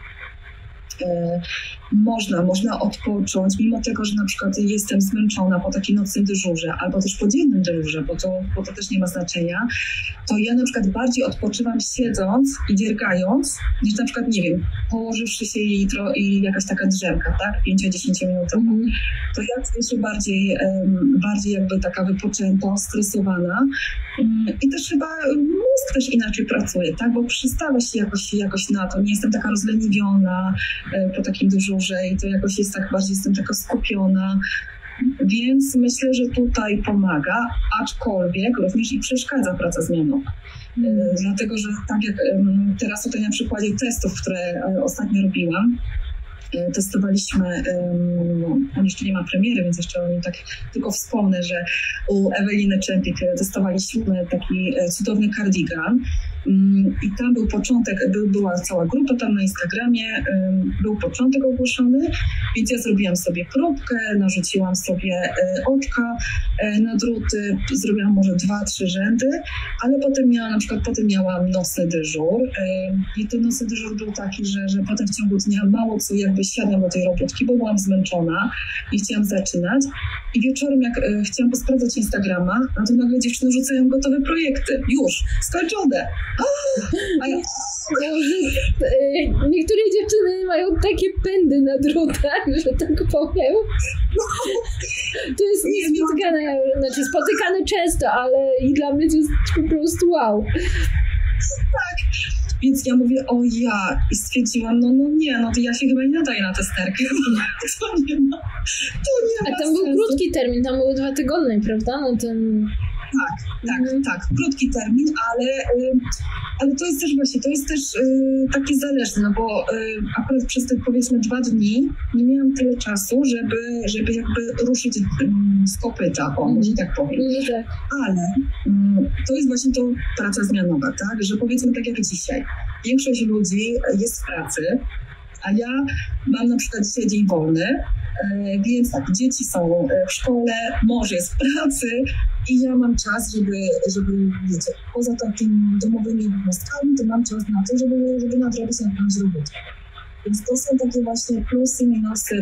Można odpocząć, mimo tego, że na przykład jestem zmęczona po takim nocnym dyżurze, albo też po dziennym dyżurze, bo to też nie ma znaczenia, to ja na przykład bardziej odpoczywam siedząc i dziergając, niż na przykład, nie wiem, położywszy się i jakaś taka drzemka, tak, 5-10 minutowa. To ja czuję się bardziej jakby taka wypoczęta, stresowana i też chyba mózg też inaczej pracuje, tak, bo przystawia się jakoś na to, nie jestem taka rozleniwiona po takim dyżurze i to jakoś jest tak bardziej, jestem taka skupiona, więc myślę, że tutaj pomaga, aczkolwiek również i przeszkadza praca zmianowa. Dlatego, że tak jak teraz tutaj na przykładzie testów, które ostatnio robiłam, testowaliśmy, on jeszcze nie ma premiery, więc jeszcze o nim tak tylko wspomnę, że u Eweliny Czempik testowaliśmy taki cudowny kardigan I tam był początek, była cała grupa tam na Instagramie, był początek ogłoszony, więc ja zrobiłam sobie próbkę, narzuciłam sobie oczka na druty, zrobiłam może 2-3 rzędy, ale potem miałam nocny dyżur i ten nocny dyżur był taki, że potem w ciągu dnia mało co jakby siadłam do tej robótki, bo byłam zmęczona i chciałam zaczynać. I wieczorem, jak chciałam posprawdzać Instagrama, no to nagle dziewczyny rzucają gotowe projekty. Już, skończone. A ja... Niektóre dziewczyny mają takie pędy na drutach, że tak powiem. To jest niespotykane, znaczy spotykane często, ale i dla mnie to jest po prostu wow. Tak. Więc ja mówię, o ja, i stwierdziłam, no nie, no to ja się chyba nie nadaję na testerkę. To nie ma A tam był krótki termin, tam były 2 tygodnie, prawda? No ten... Tak, krótki termin, ale to jest też właśnie, to jest też takie zależne, no bo akurat przez te powiedzmy 2 dni nie miałam tyle czasu, żeby jakby ruszyć z kopyta, może tak powiem. Ale to jest właśnie to praca zmianowa, tak, że powiedzmy tak jak dzisiaj, większość ludzi jest w pracy, a ja mam na przykład dzisiaj dzień wolny, więc tak, dzieci są w szkole, mąż jest w pracy i ja mam czas, żeby wiecie, poza takimi domowymi obowiązkami, to mam czas na to, żeby nadrobić jakąś robotę. Więc to są takie właśnie plusy, minusy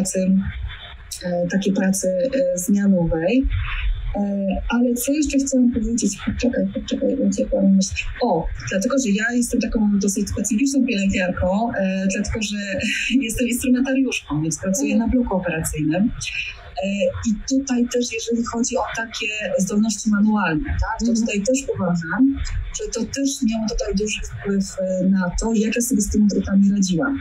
takiej pracy zmianowej. Ale co jeszcze chciałam powiedzieć? Poczekaj, uciekłam myśl. Dlatego, że ja jestem taką dosyć specyficzną pielęgniarką, dlatego, że jestem instrumentariuszką, więc pracuję na bloku operacyjnym. I tutaj też, jeżeli chodzi o takie zdolności manualne, tak, to tutaj też uważam, że to też miało tutaj duży wpływ na to, jak ja sobie z tymi drutami radziłam.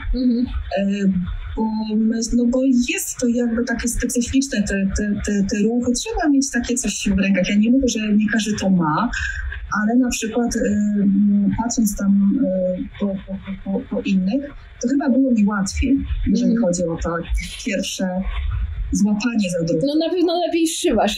Bo jest to jakby takie specyficzne, te ruchy, trzeba mieć takie coś w rękach. Ja nie mówię, że nie każdy to ma, ale na przykład patrząc tam po innych, to chyba było mi łatwiej, jeżeli chodzi o to pierwsze złapanie za drugą. No na pewno lepiej szywasz.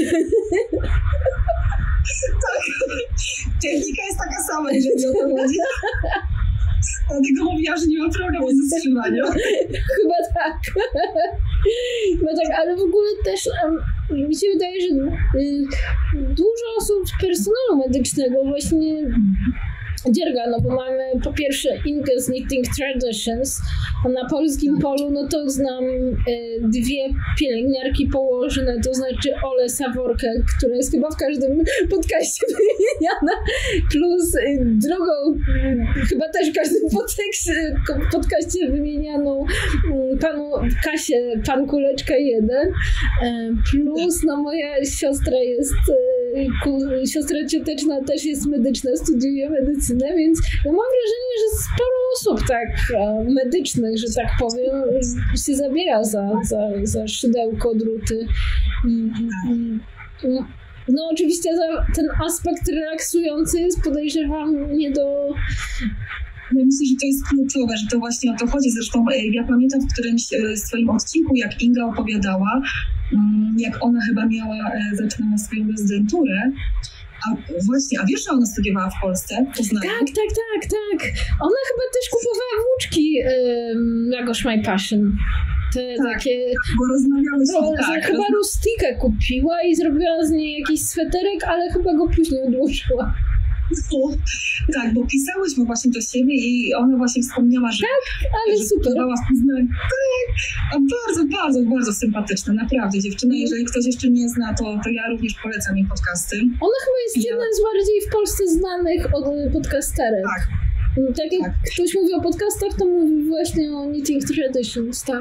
Tak. Technika jest taka sama, jeżeli o to chodzi. Dlatego mówiła, że nie ma problemu ze strzymaniem. Chyba tak. Ale w ogóle też mi się wydaje, że dużo osób z personelu medycznego właśnie dzierga, no bo mamy po pierwsze Inge's Knitting Traditions, a na polskim polu no to znam 2 pielęgniarki położne, to znaczy Olę Saworkę, która jest chyba w każdym podcaście wymieniana, plus drugą, chyba też w każdym podcaście wymienianą Kasię, pan Kuleczka 1, plus no moja siostra jest siostra cioteczna też jest medyczna, studiuje medycynę, więc no mam wrażenie, że sporo osób tak medycznych, że tak powiem, się zabiera za szydełko, druty. No oczywiście ten aspekt relaksujący jest, podejrzewam, nie do... Ja myślę, że to jest kluczowe, że to właśnie o to chodzi. Zresztą ja pamiętam w którymś swoim odcinku, jak Inga opowiadała, jak ona chyba zaczynała swoją rezydenturę. A wiesz, że ona studiowała w Polsce? Tak. Ona chyba też kupowała włóczki Jagoż My Passion. Takie... Bo rozmawiałyśmy, chyba rustikę kupiła i zrobiła z niej jakiś sweterek, ale chyba go później odłożyła. Tak, bo pisałyśmy właśnie do siebie i ona właśnie wspomniała, że... Tak, ale super. A bardzo sympatyczna, naprawdę. Dziewczyna, jeżeli ktoś jeszcze nie zna, to ja również polecam jej podcasty. Ona chyba jest jedna z bardziej w Polsce znanych podcasterek. Tak jak ktoś mówi o podcastach, to mówi właśnie o Knitting Traditions, tak.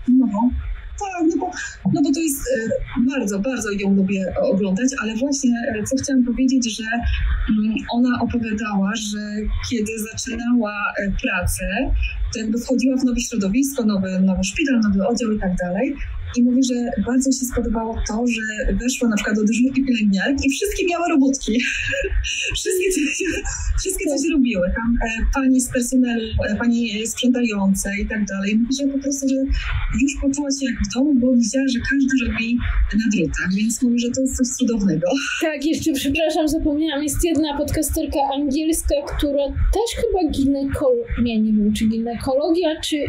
No bo to jest bardzo ją lubię oglądać, ale właśnie co chciałam powiedzieć, że ona opowiadała, że kiedy zaczynała pracę, to jakby wchodziła w nowe środowisko, nowy szpital, nowy oddział i tak dalej, i mówi, że bardzo się spodobało to, że weszła na przykład do dyżurki pielęgniarek i wszystkie miały robótki. wszystkie coś robiły. Tam pani z personelu, pani sprzątające i tak dalej. Mówi, że po prostu, że już poczuła się jak w domu, bo widziała, że każdy robi na drutach, więc mówi, że to jest coś cudownego. Tak, jeszcze przepraszam, zapomniałam, jest jedna podcasterka angielska, która też chyba nie wiem, czy ginekologia, czy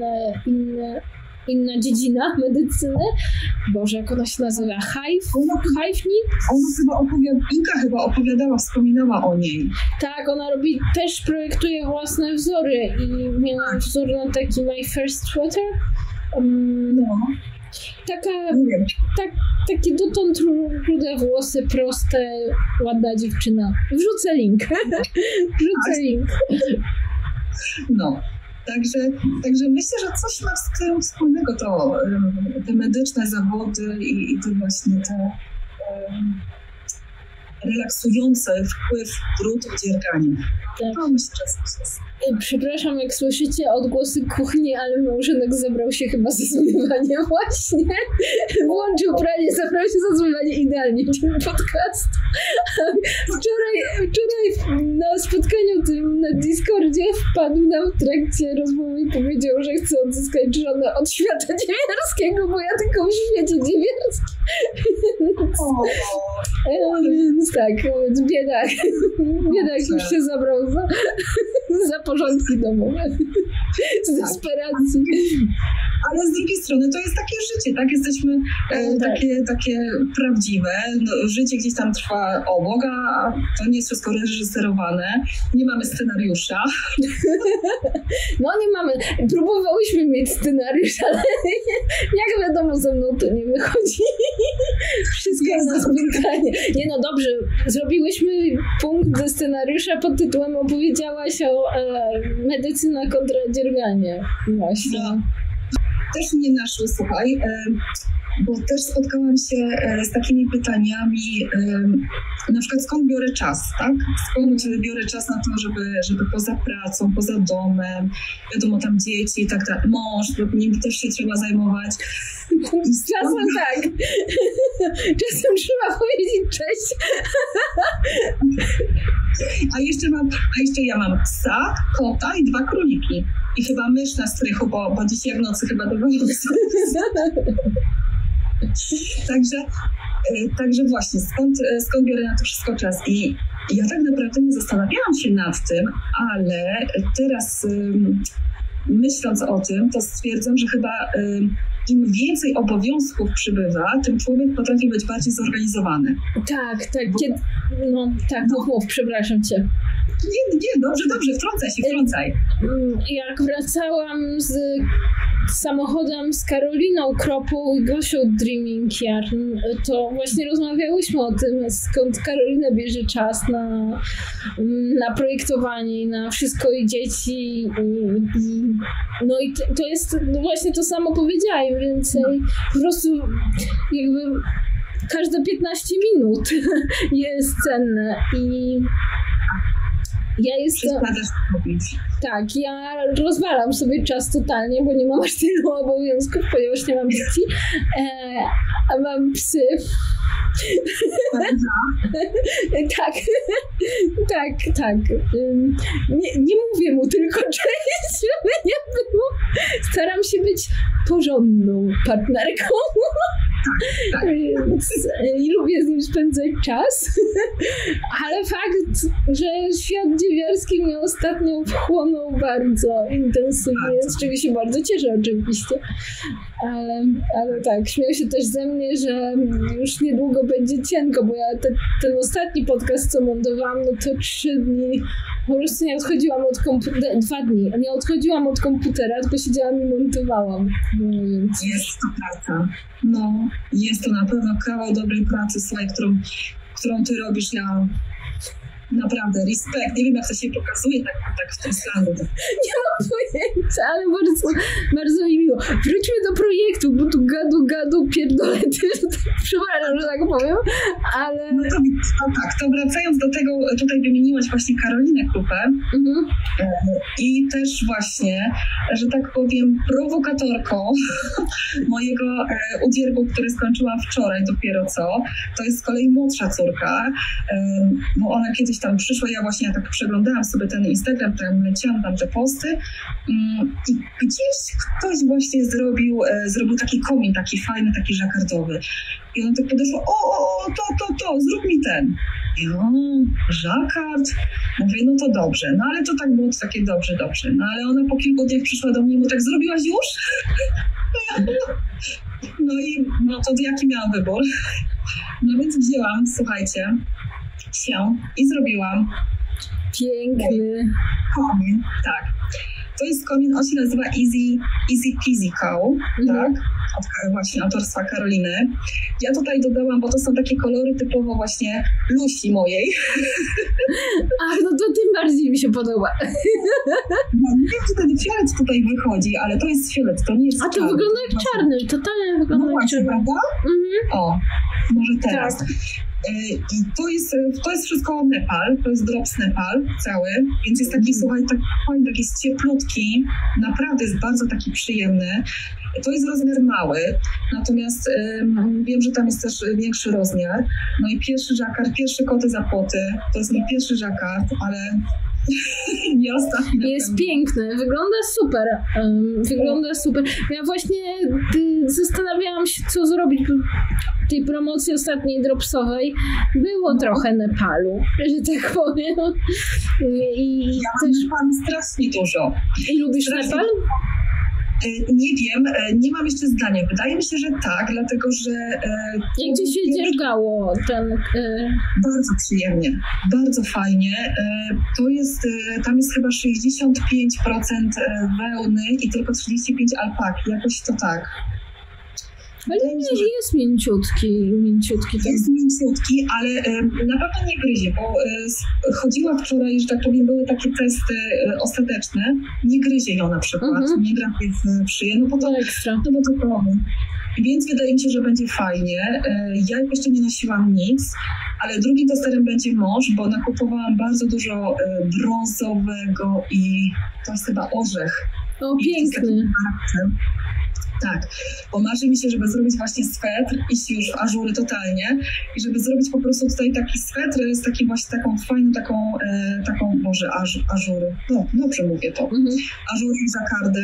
inna dziedzina medycyny. Boże, jak ona się nazywa? Inka chyba opowiadała, wspominała o niej. Tak, ona też projektuje własne wzory i miała wzór na taki My First Sweater. Takie dotąd rude włosy, proste, ładna dziewczyna. Wrzucę link. No. Także myślę, że coś ma z tym wspólnego te medyczne zawody i te właśnie te relaksujący wpływ drutu w dzierganie. Tak. To myślę, że coś jest. Przepraszam, jak słyszycie odgłosy kuchni, ale małżonek zabrał się chyba za zmywanie właśnie. Włączył pranie, zabrał się za zmywanie idealnie ten podcast. Wczoraj na spotkaniu tym na Discordzie wpadł nam w trakcie rozmowy i powiedział, że chce odzyskać żonę od świata dziewiarskiego, bo ja tylko w świecie dziewiarskim. Więc tak, biedak już się zabrał za porządki domowe. Z desperacji. Ale z drugiej strony to jest takie życie, tak? Jesteśmy takie prawdziwe. No, życie gdzieś tam trwa obok, a to nie jest wszystko reżyserowane. Nie mamy scenariusza. No nie mamy. Próbowałyśmy mieć scenariusz, ale jak wiadomo, ze mną to nie wychodzi. Wszystko na spotkanie. Nie no dobrze, zrobiłyśmy punkt ze scenariusza pod tytułem opowiedziałaś o medycyna kontra dzierganie. Właśnie. No. Też mnie naszły, słuchaj, bo też spotkałam się z takimi pytaniami, na przykład skąd biorę czas, tak? Skąd biorę czas na to, żeby poza pracą, poza domem, wiadomo, tam dzieci i tak dalej, mąż, bo nim też się trzeba zajmować. Czasem tak. Czasem trzeba powiedzieć cześć. A jeszcze ja mam psa, kota i 2 króliki. I chyba mysz na strychu, bo dzisiaj w nocy chyba dogodzę. Także właśnie, skąd biorę na to wszystko czas? I ja tak naprawdę nie zastanawiałam się nad tym, ale teraz myśląc o tym, to stwierdzam, że chyba im więcej obowiązków przybywa, tym człowiek potrafi być bardziej zorganizowany. Tak. Mów, przepraszam cię. Nie, dobrze, wtrącaj. Jak wracałam z samochodem z Karoliną Kropą i Gosią Dreaming Yarn, to właśnie rozmawiałyśmy o tym, skąd Karolina bierze czas na projektowanie, na wszystko i dzieci. No i to jest właśnie to samo powiedziała, im więcej. Po prostu jakby każde 15 minut jest cenne i ja ja rozwalam sobie czas totalnie, bo nie mam aż tylu obowiązków, ponieważ nie mam dzieci, a mam psy. Tak. Nie mówię mu tylko cześć, żeby nie było. Staram się być porządną partnerką. I lubię z nim spędzać czas, ale fakt, że świat dziewiarski mnie ostatnio wchłonął bardzo intensywnie, z czego się bardzo cieszę oczywiście, ale tak, śmiał się też ze mnie, że już niedługo będzie cienko, bo ja ten ostatni podcast, co montowałam, no to 3 dni po prostu nie odchodziłam od komputera, 2 dni, nie odchodziłam od komputera, tylko siedziałam i montowałam. Więc... Jest to praca. No, jest to na pewno kawał dobrej pracy, słuchaj, którą ty robisz. Naprawdę, respekt. Nie wiem, jak to się pokazuje tak w tym slangu. Nie mam pojęcia, ale bardzo, bardzo mi miło. Wróćmy do projektu, bo tu gadu, pierdolety, przepraszam, że tak powiem, ale... No to wracając do tego, tutaj wymieniłaś właśnie Karolinę Krupę i też właśnie, że tak powiem, prowokatorką mojego udziergu, który skończyłam wczoraj dopiero co, to jest z kolei młodsza córka, bo ona kiedyś tam przyszła, ja tak przeglądałam sobie ten Instagram, tam leciałam tam te posty i gdzieś ktoś właśnie zrobił taki komin, taki fajny, taki żakardowy. I ona tak podeszła, to, zrób mi ten. Ja, żakard? Mówię, no to dobrze. No ale to tak było takie dobrze. No ale ona po kilku dniach przyszła do mnie i mówię, tak zrobiłaś już? No to jaki miałam wybór? No więc wzięłam, słuchajcie, się i zrobiłam. Piękny. Komin, tak. To jest komin, on się nazywa Easy Peasy Cow, tak? Właśnie autorstwa Karoliny. Ja tutaj dodałam, bo to są takie kolory typowo właśnie Lusi mojej. Ach, no to tym bardziej mi się podoba. No, nie wiem, czy ten fiolet tutaj wychodzi, ale to jest fiolet, to nie jest czarny. A to wygląda jak czarny, totalnie wygląda jak czarny. Prawda? O, może teraz. Tak. I to jest wszystko Nepal, to jest drops Nepal cały, więc jest taki, słuchaj, taki fajny, taki jest cieplutki, naprawdę jest bardzo taki przyjemny. To jest rozmiar mały, natomiast wiem, że tam jest też większy rozmiar. No i pierwszy żakard, pierwsze koty za płoty, to jest mój pierwszy żakard, ale nie ostatni. Jest piękny, wygląda super. Ja właśnie zastanawiałam się, co zrobić w tej promocji ostatniej dropsowej. Było trochę Nepalu, że tak powiem. Ja też mam strasznie dużo. I lubisz Nepal? Nie wiem, nie mam jeszcze zdania. Wydaje mi się, że tak, dlatego że... Jak ci się dziergało ten... Bardzo przyjemnie, bardzo fajnie. Tam jest chyba 65% wełny i tylko 35% alpaki, jakoś to tak. Ale jest mięciutki. Jest mięciutki, ale na pewno nie gryzie, bo chodziła wczoraj, że tak powiem, były takie testy ostateczne. Nie gryzie ją na przykład, nie drapie w szyję, no bo to ekstra. No bo to problem. Więc wydaje mi się, że będzie fajnie. Ja jeszcze nie nosiłam nic, ale drugim testerem będzie mąż, bo nakupowałam bardzo dużo brązowego i to jest chyba orzech. O, piękny. Tak, bo marzy mi się, żeby zrobić właśnie swetr, iść już w ażury totalnie i żeby zrobić po prostu tutaj taki swetr z takim właśnie taką fajną, taką może ażury. No, dobrze mówię to. Ażury i żakardy.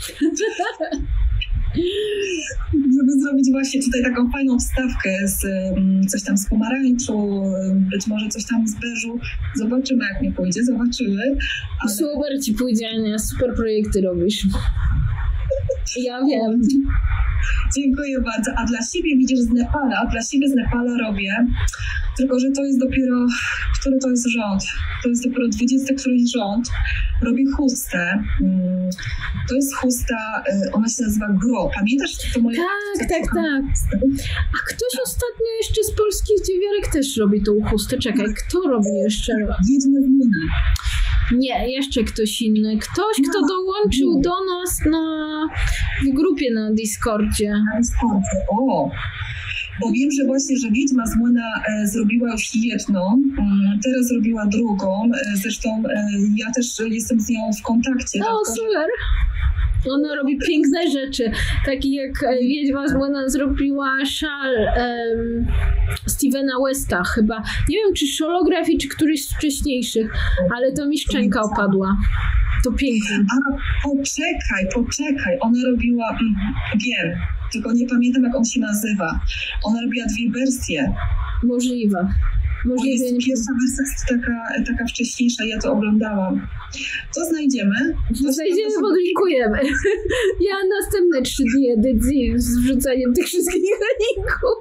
Żeby zrobić właśnie tutaj taką fajną wstawkę coś tam z pomarańczu, być może coś tam z beżu. Zobaczymy, jak mi pójdzie, zobaczymy. Ale... Super ci pójdzie, Ania, super projekty robisz. Ja wiem. Dziękuję bardzo. A dla siebie widzisz z Nepala robię, tylko że to jest dopiero, który to jest rząd? To jest dopiero 20 któryś rząd. Robię chustę. To jest chusta, ona się nazywa Gro. Pamiętasz, to moje... Tak. A ktoś ostatnio jeszcze z polskich dziewiarek też robi tą chustę. Czekaj, kto robi jeszcze? Wiedźmy w Młynach. Nie, jeszcze ktoś inny. Ktoś, kto dołączył do nas w grupie na Discordzie. Bo wiem, że właśnie, że Wiedźma z Młyna zrobiła już jedną, teraz zrobiła drugą. Zresztą ja też jestem z nią w kontakcie. O, super! Ona robi piękne rzeczy, takie jak Wiedźma z Młyna zrobiła szal Stevena Westa chyba. Nie wiem, czy Sholography, czy któryś z wcześniejszych, ale to mi szczęka opadła. To piękne. A poczekaj, ona robiła, wiem, tylko nie pamiętam, jak on się nazywa. Ona robiła 2 wersje. Możliwe. Pierwsza wersja jest taka wcześniejsza, ja to oglądałam. To znajdziemy. Podlinkujemy. Ja następne 3 dni edycji z wrzucaniem tych wszystkich linków.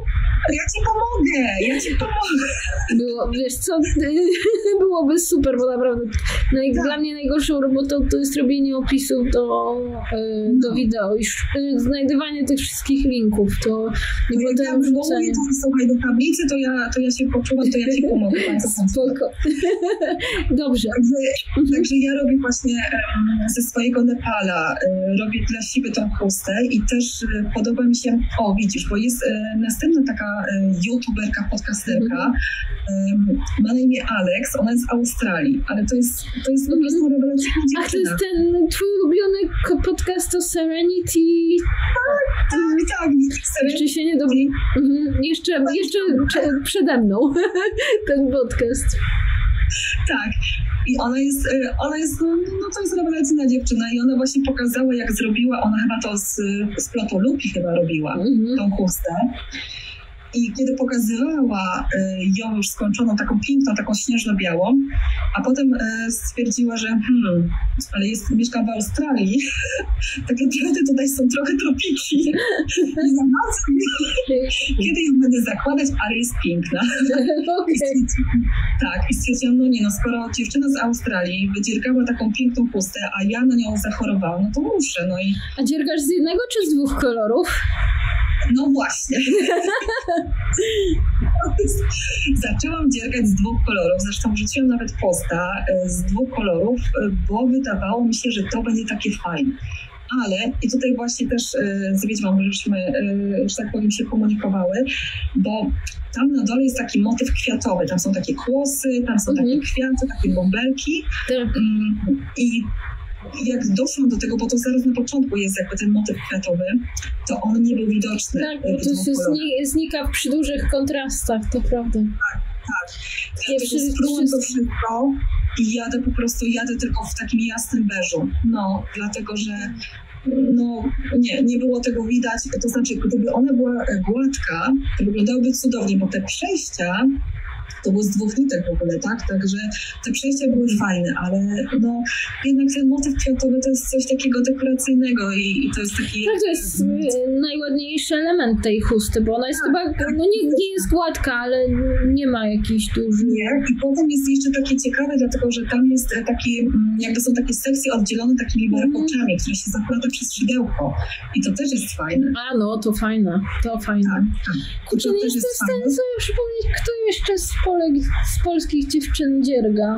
Ja ci pomogę. Wiesz co, byłoby super, bo naprawdę dla mnie najgorszą robotą to jest robienie opisów do wideo i znajdywanie tych wszystkich linków. To i potem wrzucenie. Słuchaj, do tablicy, to ja się poczułam, to ja ci pomogę. Spoko. Dobrze. Także ja robię właśnie ze swojego Nepala, robię dla siebie tą chustę i też podoba mi się, widzisz, bo jest następna taka youtuberka, podcasterka, ma na imię Alex, ona jest z Australii, ale to jest po prostu rewelacyjna dziewczyna. A to jest ten twój ulubiony podcast o Serenity? Tak. Jeszcze się nie dobi... Jeszcze przede mną ten podcast. Tak. I ona jest to jest rewelacyjna dziewczyna i ona właśnie pokazała, jak zrobiła, ona chyba to z Plotu Lupi chyba robiła, tą chustę. I kiedy pokazywała ją już skończoną, taką piękną, taką śnieżno-białą, a potem stwierdziła, że ale mieszkam w Australii, tak naprawdę tutaj są trochę tropiki. Nie za bardzo kiedy ją będę zakładać, ale jest piękna. I stwierdziłam, skoro dziewczyna z Australii wydziergała taką piękną chustę, a ja na nią zachorowałam, no to muszę. A dziergasz z jednego czy z 2 kolorów? No właśnie. Zaczęłam dziergać z 2 kolorów, zresztą wrzuciłam nawet posta z 2 kolorów, bo wydawało mi się, że to będzie takie fajne. Ale, i tutaj właśnie też z Wiedźmą żeśmy, że tak powiem, się komunikowały, bo tam na dole jest taki motyw kwiatowy, tam są takie kłosy, tam są takie kwiaty, takie bąbelki. I jak doszłam do tego, bo to zaraz na początku jest jakby ten motyw kwiatowy, to on nie był widoczny. Tak, bo to znika przy dużych kontrastach, to prawda. Tak. Ja spróbuję to wszystko i jadę tylko w takim jasnym beżu. Dlatego, że nie było tego widać. To znaczy, gdyby ona była gładka, to wyglądałoby cudownie, bo te przejścia to było z 2 nitek w ogóle, tak? Także te przejścia były fajne, ale jednak ten motyw kwiatowy to jest coś takiego dekoracyjnego i to jest taki... Tak, to jest najładniejszy element tej chusty, bo ona jest chyba, nie jest gładka, ale nie ma jakichś dużych... Nie, i potem jest jeszcze takie ciekawe, dlatego, że tam jest taki, jakby są takie sekcje oddzielone takimi warkoczami, które się zaplata przez szydełko i to też jest fajne. To fajne, Tak. Kurczę, nie jestem w stanie sobie przypomnieć, kto jeszcze z polskich dziewczyn dzierga.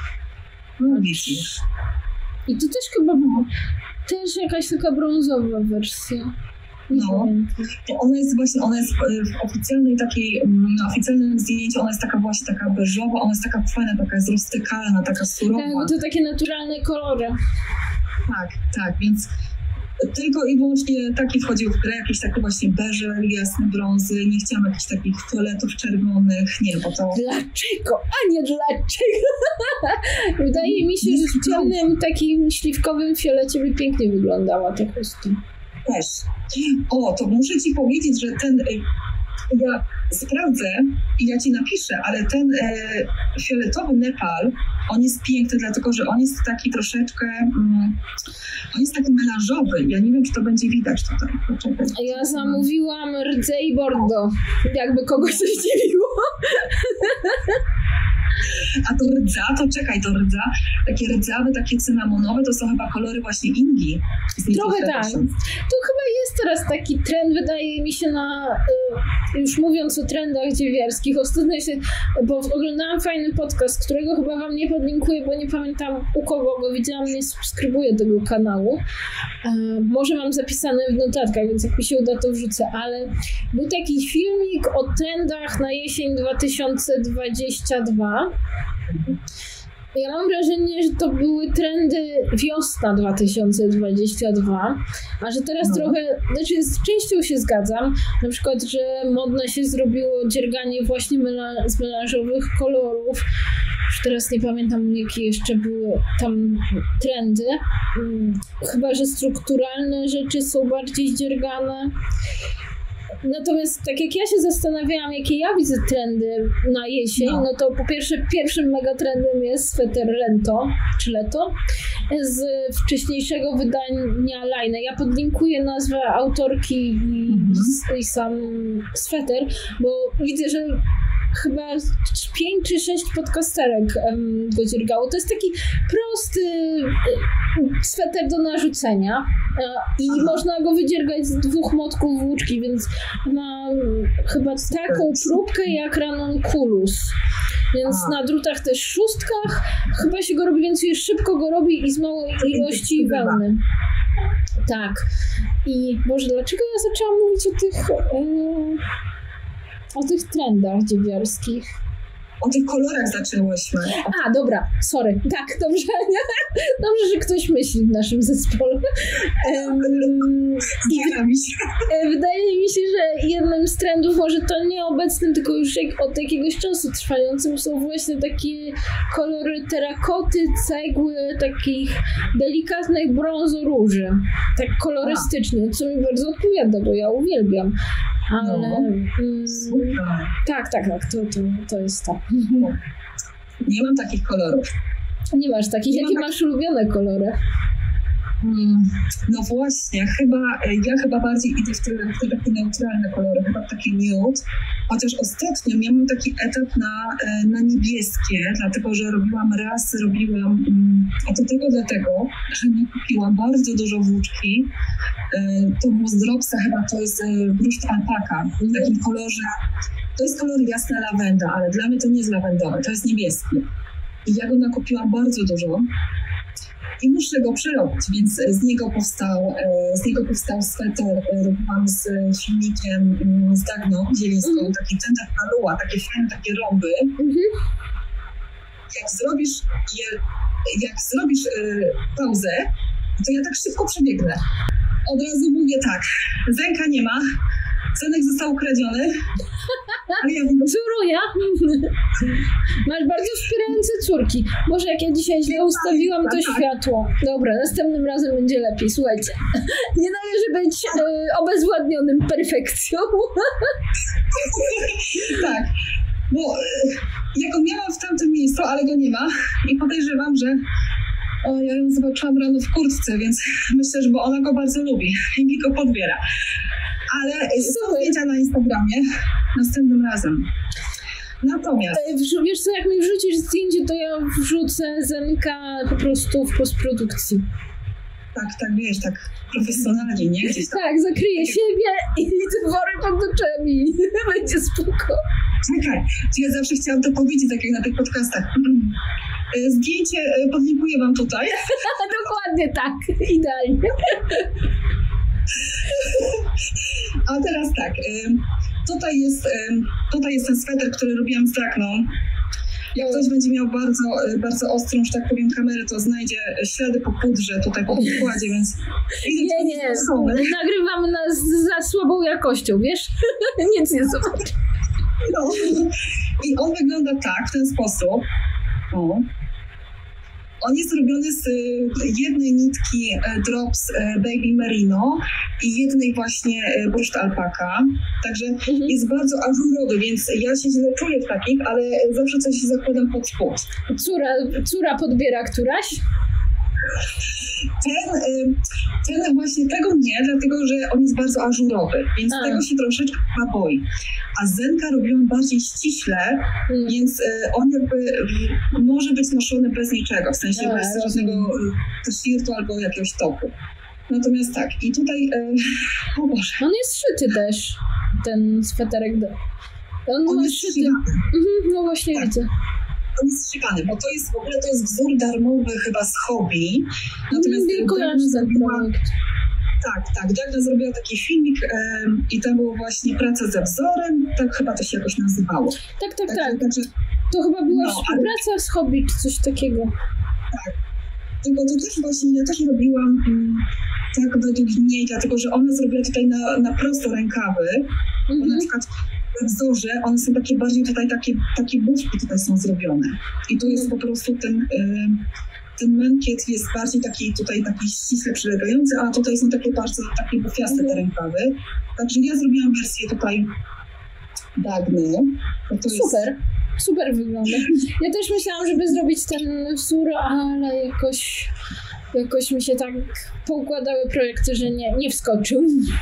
I to też chyba jakaś taka brązowa wersja. To ona jest w oficjalnej takiej, na oficjalnym zdjęciu, ona jest taka właśnie taka beżowa, ona jest taka fajna, taka jest roztykalna, taka surowa. Tak, bo to takie naturalne kolory. Tak, więc tylko i wyłącznie taki wchodził w grę, jakieś takie właśnie beże, jasne brązy, nie chciałam jakichś takich fioletów czerwonych, nie, bo to... Dlaczego? A nie dlaczego? Wydaje mi się, że w ciemnym, takim śliwkowym fiolecie by pięknie wyglądała ta chusta. Też. To muszę ci powiedzieć, że ja sprawdzę i ja ci napiszę, ale ten fioletowy Nepal, on jest piękny, dlatego że on jest taki troszeczkę, on jest taki melanżowy. Ja nie wiem, czy to będzie widać tutaj. Poczekaj. Ja zamówiłam rdzej bordo, jakby kogoś coś dziwiło. A to rdza, takie rdzawe, takie cynamonowe, to są chyba kolory właśnie Indii. Trochę tak. To chyba jest teraz taki trend, wydaje mi się, już mówiąc o trendach dziewiarskich, ostatnio bo oglądałam fajny podcast, którego chyba wam nie podlinkuję, bo nie pamiętam u kogo go widziałam, nie subskrybuję tego kanału. Może mam zapisane w notatkach, więc jak mi się uda, to wrzucę, ale był taki filmik o trendach na jesień 2022. Ja mam wrażenie, że to były trendy wiosna 2022, a że teraz trochę, z częścią się zgadzam, na przykład, że modne się zrobiło dzierganie właśnie z melanżowych kolorów. Już teraz nie pamiętam, jakie jeszcze były tam trendy. Chyba że strukturalne rzeczy są bardziej dziergane. Natomiast tak jak ja się zastanawiałam, jakie ja widzę trendy na jesień, no to po pierwsze pierwszym megatrendem jest sweter Lento, czy Leto, z wcześniejszego wydania Line. Ja podlinkuję nazwę autorki i sam sweter, bo widzę, że chyba 5 czy 6 podcasterek go dziergało. To jest taki prosty sweter do narzucenia i można go wydziergać z 2 motków włóczki, więc ma chyba taką próbkę jak ranunculus. Więc na drutach też 6 chyba się go robi, więc szybko go robi i z małej ilości wełny. Tak. I Boże, dlaczego ja zaczęłam mówić o tych trendach dziewiarskich? O tych kolorach zaczęłyśmy. Dobra, sorry. Tak, dobrze. Dobrze, że ktoś myśli w naszym zespole. Wydaje mi się, że jednym z trendów, może to nieobecnym, tylko już od jakiegoś czasu trwającym, są właśnie takie kolory terakoty, cegły, takich delikatnych brązo-róży. Tak kolorystycznie, co mi bardzo odpowiada, bo ja uwielbiam. Ale tak, to jest tak. Nie mam takich kolorów. Nie masz takich. Jakie masz ulubione kolory? No właśnie, ja chyba bardziej idę w te takie neutralne kolory, chyba takie nude. Chociaż ostatnio miałam taki etap na niebieskie, dlatego że robiłam, a to tylko dlatego, że nie kupiłam bardzo dużo włóczki. To było z Dropsa, chyba to jest bruszcz alpaka, w takim kolorze. To jest kolor jasna lawenda, ale dla mnie to nie jest lawendowy, to jest niebieski. I ja go nakupiłam bardzo dużo. I muszę go przerobić, więc z niego powstał sweter, robiłam z silnikiem z Dagną Zielińską, taki tender palua, takie fajne, takie rąby. Jak zrobisz pauzę, to ja tak szybko przebiegnę. Od razu mówię tak, Zenka nie ma, Zenek został ukradziony. Córuja. Masz bardzo wspierające córki. Boże, jak ja dzisiaj źle ustawiłam to światło. Dobra, następnym razem będzie lepiej. Słuchajcie, nie należy być obezwładnionym perfekcją. Tak, bo ja go miałam w tamtym miejscu, ale go nie ma i podejrzewam, że ja ją zobaczyłam rano w kurtce, więc myślę, że bo ona go bardzo lubi i mi go podbiera. Ale są zdjęcia na Instagramie następnym razem. Natomiast... Wiesz co, jak mi wrzucisz zdjęcie, to ja wrzucę Zenka po prostu w postprodukcji. Tak, wiesz, tak profesjonalnie, nie? Gdzieś tam. Tak, zakryję siebie i twory pod oczami. Będzie spoko. Czekaj, ja zawsze chciałam to powiedzieć, tak jak na tych podcastach. Zdjęcie podlinkuję wam tutaj. Dokładnie tak, idealnie. A teraz tak, tutaj jest ten sweter, który robiłam z Dagną. Jak ktoś będzie miał bardzo, bardzo ostrą, że tak powiem, kamerę, to znajdzie ślady po pudrze tutaj po podkładzie, więc... Nie, nagrywamy nas za słabą jakością, wiesz? Nic nie zobaczy. No. I on wygląda tak, w ten sposób. On jest robiony z jednej nitki Drops Baby Merino i jednej właśnie bruszcz alpaka. Także jest bardzo ażurowy, więc ja się źle czuję w takich, ale zawsze coś zakładam pod spód. Córa podbiera któraś? Ten właśnie tego nie, dlatego że on jest bardzo ażurowy, więc tego się troszeczkę chyba boi. A Zenka robiłam bardziej ściśle, więc on jakby może być noszony bez niczego, w sensie bez żadnego t-shirtu albo jakiegoś topu. Natomiast tak, i tutaj, o Boże. On jest szyty też, ten sweterek. On jest szyty. No właśnie tak. Widzę. On jest szykany, bo to jest w ogóle wzór darmowy chyba z Hobby. Natomiast Dagna zrobiła taki filmik i tam była właśnie praca ze wzorem, tak chyba to się jakoś nazywało. Tak. Także, to chyba była współpraca z Hobby czy coś takiego. Tak. Tylko to też właśnie, ja też robiłam tak według niej, dlatego że ona zrobiła tutaj na prosto rękawy. Na przykład we wzorze one są takie bardziej tutaj, takie bufki tutaj są zrobione. I tu jest po prostu ten mankiet jest bardziej taki ściśle przylegający, a tutaj są takie bardzo takie bufiaste te rękawy. Także ja zrobiłam wersję tutaj Dagny. Super wygląda. Ja też myślałam, żeby zrobić ten wzór, ale jakoś mi się tak poukładały projekty, że nie wskoczył.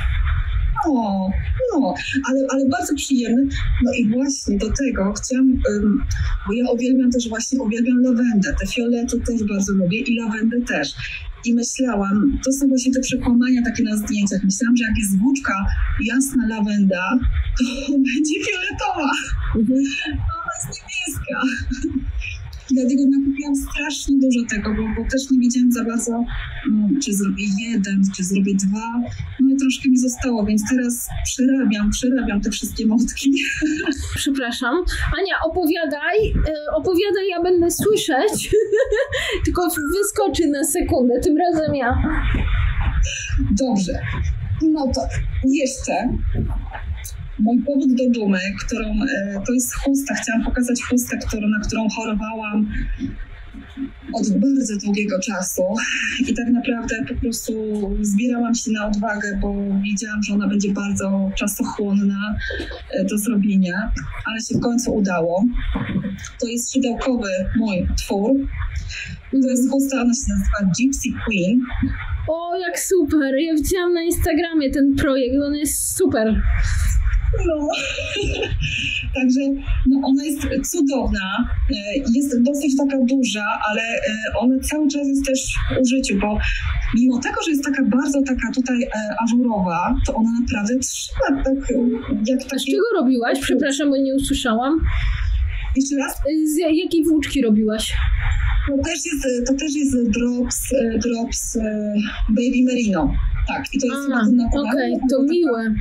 Ale bardzo przyjemny. No i właśnie do tego chciałam, bo ja uwielbiam lawendę. Te fiolety też bardzo lubię i lawendę też. I myślałam, to są właśnie te przekłamania takie na zdjęciach. Myślałam, że jak jest włóczka jasna lawenda, to będzie fioletowa. Ona jest niebieska. Dlatego nakupiłam strasznie dużo tego, bo też nie wiedziałam za bardzo, czy zrobię 1, czy zrobię 2. No i troszkę mi zostało, więc teraz przerabiam te wszystkie motki. Przepraszam. Ania, opowiadaj, ja będę słyszeć. Tylko wyskoczy na sekundę, tym razem ja. Dobrze. No to jeszcze mój powód do dumy, to jest chusta. Chciałam pokazać chustę, na którą chorowałam od bardzo długiego czasu i tak naprawdę po prostu zbierałam się na odwagę, bo wiedziałam, że ona będzie bardzo czasochłonna do zrobienia, ale się w końcu udało. To jest szydełkowy mój twór. To jest chusta, ona się nazywa Gypsy Queen. O, jak super! Ja widziałam na Instagramie ten projekt, on jest super. No. Także ona jest cudowna, jest dosyć taka duża, ale ona cały czas jest też w użyciu, bo mimo tego, że jest bardzo tutaj ażurowa, to ona naprawdę trzyma tak jak takie... A z czego robiłaś? Przepraszam, bo nie usłyszałam. Jeszcze raz? Z jakiej włóczki robiłaś? To też jest Drops Baby Merino. Tak, i to jest okej, to miłe.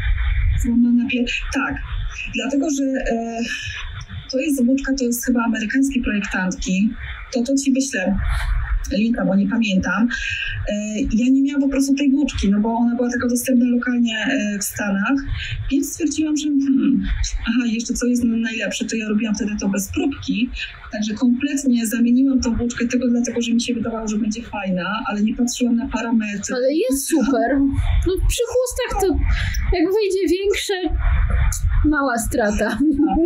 Tak, dlatego, że to jest włóczka, to jest chyba amerykańskiej projektantki. To ci wyślę linka, bo nie pamiętam. Ja nie miałam po prostu tej włóczki, no bo ona była tylko dostępna lokalnie w Stanach, więc stwierdziłam, że jeszcze co jest najlepsze, to ja robiłam wtedy to bez próbki, także kompletnie zamieniłam tą włóczkę dlatego, że mi się wydawało, że będzie fajna, ale nie patrzyłam na parametry. Ale jest super. No, przy chustach to jak wyjdzie większe, mała strata.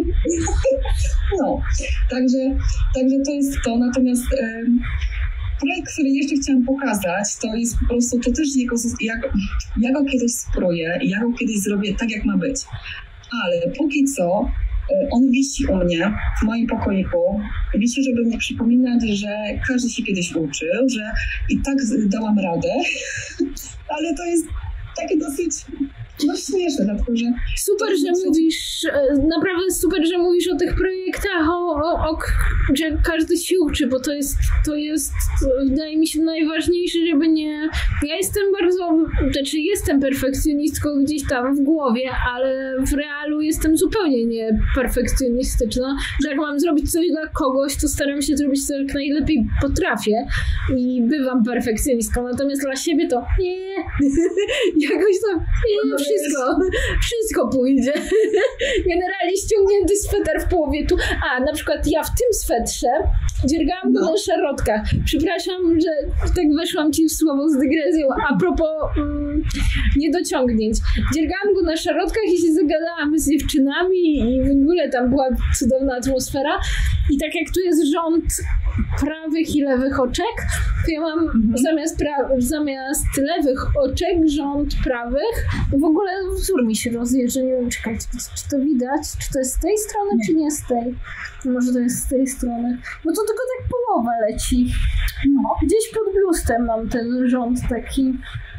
No, także to jest to, natomiast projekt, który jeszcze chciałam pokazać, to jest po prostu, to też ja go kiedyś spróję i ja go kiedyś zrobię tak, jak ma być. Ale póki co on wisi u mnie w moim pokoiku. Wisi, żeby mi przypominać, że każdy się kiedyś uczył, że i tak dałam radę, ale to jest takie dosyć śmieszne, dlatego że... Super, że mówisz, naprawdę super, że mówisz o tych projektach, że każdy się uczy, bo to jest wydaje mi się najważniejsze, żeby nie... Ja jestem perfekcjonistką gdzieś tam w głowie, ale w realu jestem zupełnie nie perfekcjonistyczna, że jak mam zrobić coś dla kogoś, to staram się zrobić to jak najlepiej potrafię i bywam perfekcjonistką, natomiast dla siebie to nie, jakoś tam nie, wszystko pójdzie. Generalnie ściągnięty sweter w połowie tu. Na przykład ja w tym swetrze dziergałam go na szarotkach. Przepraszam, że tak weszłam ci w słowo z dygresją a propos niedociągnięć. Dziergałam go na szarotkach i się zagadałam z dziewczynami i w ogóle tam była cudowna atmosfera. I tak jak tu jest rząd prawych i lewych oczek, to ja mam zamiast lewych oczek rząd prawych. W ogóle wzór mi się rozjeżdża, nie wiem, czekajcie, czy to widać, czy to jest z tej strony, czy nie z tej. Może to jest z tej strony. No to tylko tak połowa leci. Gdzieś pod biustem mam ten rząd taki.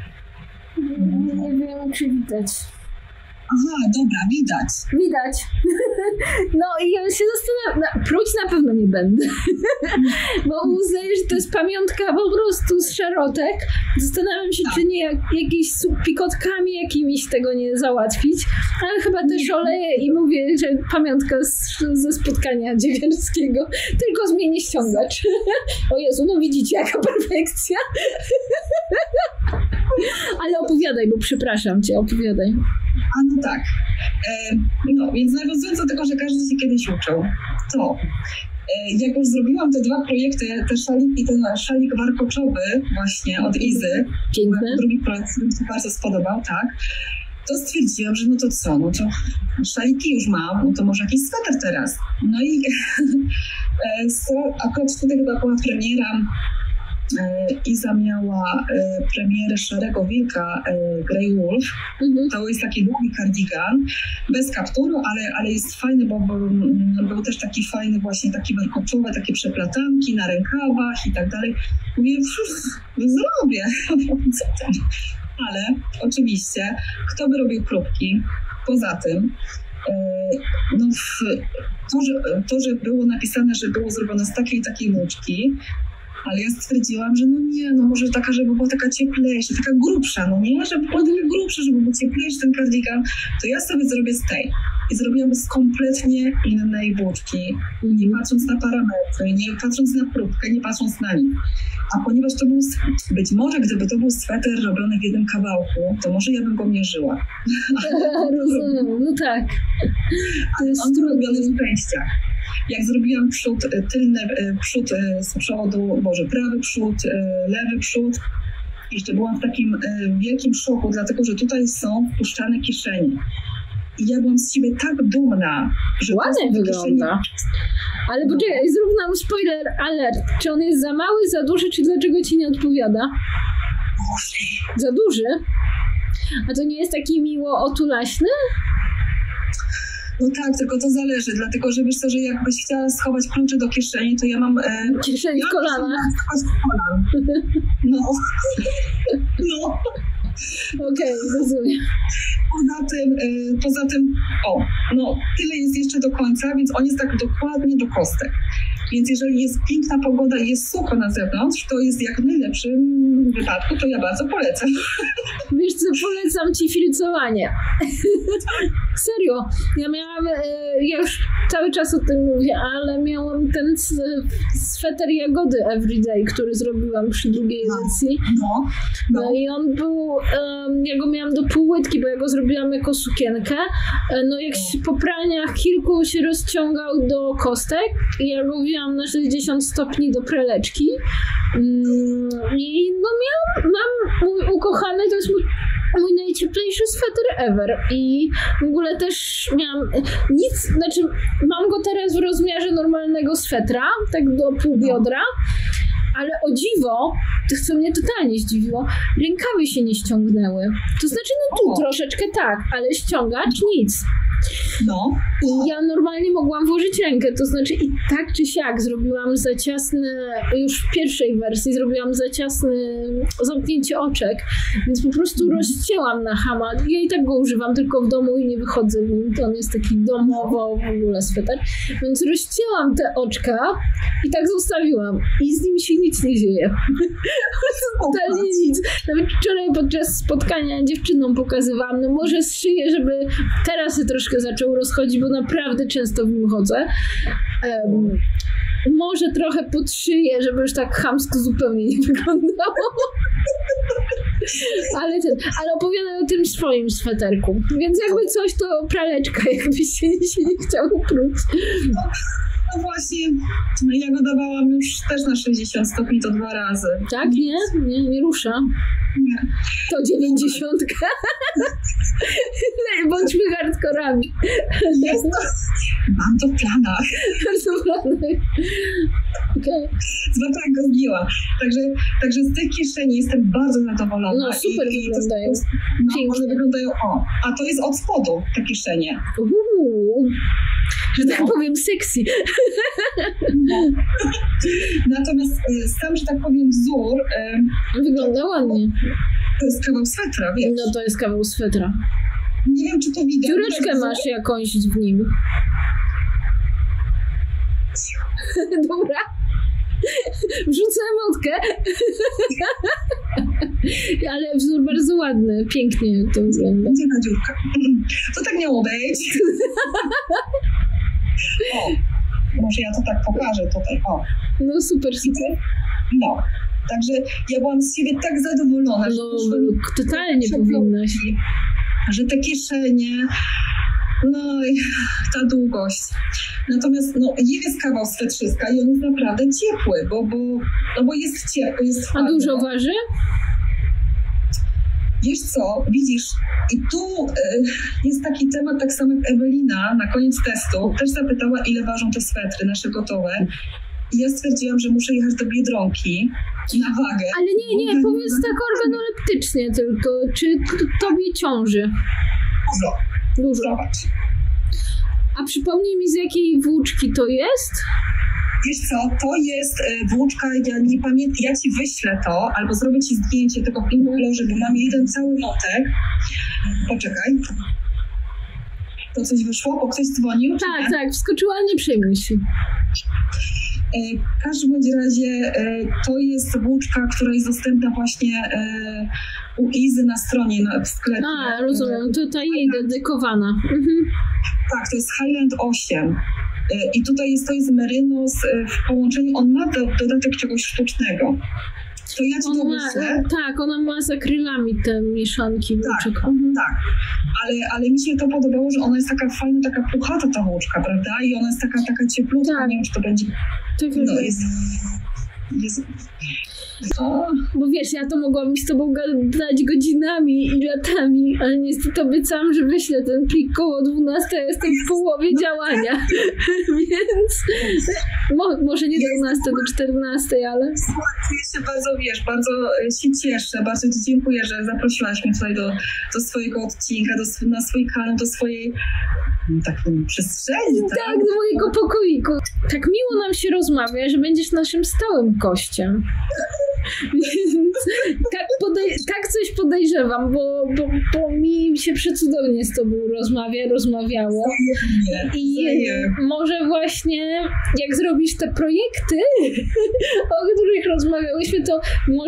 Nie wiem, czy widać. Aha, dobra, Widać. No i ja się zastanawiam, próć na pewno nie będę, bo uznaję, że to jest pamiątka po prostu z szarotek. Zastanawiam się, czy nie jakimiś pikotkami jakimiś tego nie załatwić, ale chyba też oleję i mówię, że pamiątka ze spotkania dziewiarskiego, tylko zmienię ściągacz. O Jezu, no widzicie, jaka perfekcja. Ale opowiadaj, bo przepraszam cię, opowiadaj. No tak. Więc nawiązując do tego, że każdy się kiedyś uczył, to Jak już zrobiłam te 2 projekty, te szaliki, ten szalik warkoczowy właśnie od Izy, Piękne. drugi projekt, który mi się bardzo spodobał, tak, to stwierdziłam, że no to co, no to szaliki już mam, no to może jakiś sweter teraz. No i akurat wtedy chyba była premiera, Iza miała premierę Szarego Wilka Grey Wolf. To jest taki długi kardigan, bez kapturu, ale jest fajny, bo był też taki fajny, właśnie taki warkoczowy, takie przeplatanki na rękawach i tak dalej. Mówię, zrobię, co tam? Ale oczywiście, kto by robił próbki? Poza tym, no, to, że było napisane, że było zrobione z takiej i takiej włóczki, ale ja stwierdziłam, że no nie, no może taka, żeby była taka cieplejsza, taka grubsza, no nie, żeby była taka grubsza, żeby był cieplejszy ten kardigan, to ja sobie zrobię z tej. I zrobiłam z kompletnie innej włóczki, nie patrząc na parametry, nie patrząc na próbkę, nie patrząc na nic. A ponieważ to był, być może gdyby to był sweter robiony w jednym kawałku, to może ja bym go mierzyła. Rozumiem, no tak. On był robiony w częściach. Jak zrobiłam przód, tylny przód z przodu, prawy przód, lewy przód, jeszcze byłam w takim wielkim szoku, dlatego że tutaj są wpuszczane kieszenie. I ja byłam z siebie tak dumna, że ładnie wygląda. Ale poczekaj, zrób nam spoiler alert. Czy on jest za mały, za duży, czy dlaczego ci nie odpowiada? Za duży? A to nie jest taki miło otulaśny? No tak, tylko to zależy, dlatego że wiesz co, że jakbyś chciała schować klucze do kieszeni, to ja mam... Kieszeni w kolanach. No. No. Okej, rozumiem. Poza tym, no tyle jest jeszcze do końca, więc on jest tak dokładnie do kostek. Więc jeżeli jest piękna pogoda i jest sucho na zewnątrz, to jest jak w najlepszym wypadku, to ja bardzo polecam. Wiesz co, polecam ci filcowanie. Serio, ja już cały czas o tym mówię, ale miałam ten sweter Jagody Everyday, który zrobiłam przy drugiej edycji. No i on był, ja go miałam do półłytki, bo ja go zrobiłam jako sukienkę. No jak po praniach kilku się rozciągał do kostek i ja go wzięłam na 60 stopni do preleczki. I no mam mój ukochany, to jest mój najcieplejszy sweter ever i w ogóle też miałam mam go teraz w rozmiarze normalnego swetra, tak do pół biodra, ale o dziwo, co mnie totalnie zdziwiło, rękawy się nie ściągnęły. To znaczy, no tu troszeczkę tak, ale ściągacz nic. No. I ja normalnie mogłam włożyć rękę, to znaczy i tak czy siak zrobiłam za ciasne, już w pierwszej wersji zrobiłam za ciasne zamknięcie oczek, więc po prostu rozcięłam na chama. Ja i tak go używam tylko w domu i nie wychodzę w nim, to on jest taki domowo w ogóle sweter, więc rozcięłam te oczka i tak zostawiłam i z nim się nic nie dzieje. Totalnie nic. Nawet wczoraj podczas spotkania dziewczynom pokazywałam, no może zszyję, żeby teraz się troszkę zaczął rozchodzić, bo naprawdę często w nim chodzę. Może trochę podszyję, żeby już tak chamsko zupełnie nie wyglądało. Ale opowiadam o tym swoim sweterku. Więc jakby coś, to praleczka, jakbyś się nie chciał pruć. No właśnie, ja go dawałam już też na 60 stopni, to 2 razy. Tak? Nie rusza? Nie. To 90. Bądźmy hardkorami. Mam to w planach. Okay. Tak go zgięłam. Także z tych kieszeni jestem bardzo zadowolona. No super wyglądają. One wyglądają, a to jest od spodu te kieszenie. Że tak powiem sexy. No. Natomiast sam, że tak powiem, wzór wygląda ładnie. To jest kawał swetra, wiesz? No to jest kawał swetra. Nie wiem, czy to widać. Dziureczkę masz jakąś w nim. Dobra. Wrzucę emotkę. Ale wzór bardzo ładny, pięknie to wygląda. Gdzie ta dziurka? To tak miało być. Może ja to tak pokażę tutaj. No super. No. Także ja byłam z siebie tak zadowolona, że totalnie powinnaś. Że te kieszenie No i ta długość. Natomiast jest kawał swetrzyska i on jest naprawdę ciepły, bo jest ciepły, jest fajny. A dużo waży? Wiesz co, widzisz, i tu jest taki temat, tak samo jak Ewelina na koniec testu też zapytała, ile ważą te swetry nasze gotowe. I ja stwierdziłam, że muszę jechać do Biedronki na wagę. Ale nie, powiedz tak organoleptycznie tylko. Czy tobie ciąży? Dużo. Zobacz. A przypomnij mi, z jakiej włóczki to jest? Wiesz co, to jest włóczka, ja nie pamiętam, ja ci wyślę to, albo zrobię ci zdjęcie tego w innym kolorze, bo mam jeden cały lotek. Poczekaj. To coś wyszło, bo ktoś dzwonił? Tak, wskoczyła, nie przejmuj się. W każdym bądź razie to jest włóczka, która jest dostępna właśnie u Izy na stronie, w sklepie. A, rozumiem, to ta jej dedykowana. Mhm. Tak, to jest Highland 8. I tutaj to jest Merynos w połączeniu, on ma dodatek czegoś sztucznego. To ja ci to wyślę. Tak, ona ma z akrylami te mieszanki włóczek. Tak, ale mi się to podobało, że ona jest taka fajna, taka puchata ta włóczka, prawda? I ona jest taka cieplutka, tak. Nie wiem, czy to będzie... jest... Bo wiesz, ja to mogłam z tobą gadać godzinami i latami, ale niestety obiecałam, że wyślę ten plik koło 12, ja jestem w połowie działania. Więc może nie 12 do 14, ale... Ja się bardzo się cieszę, bardzo ci dziękuję, że zaprosiłaś mnie tutaj do swojego odcinka, na swój kanał, do swojej takiej przestrzeni. Tak, do mojego pokoiku. Tak miło nam się rozmawia, że będziesz naszym stałym gościem. Więc tak coś podejrzewam, bo mi się przecudownie z tobą rozmawiało. I może właśnie jak zrobisz te projekty, o których rozmawiałyśmy, to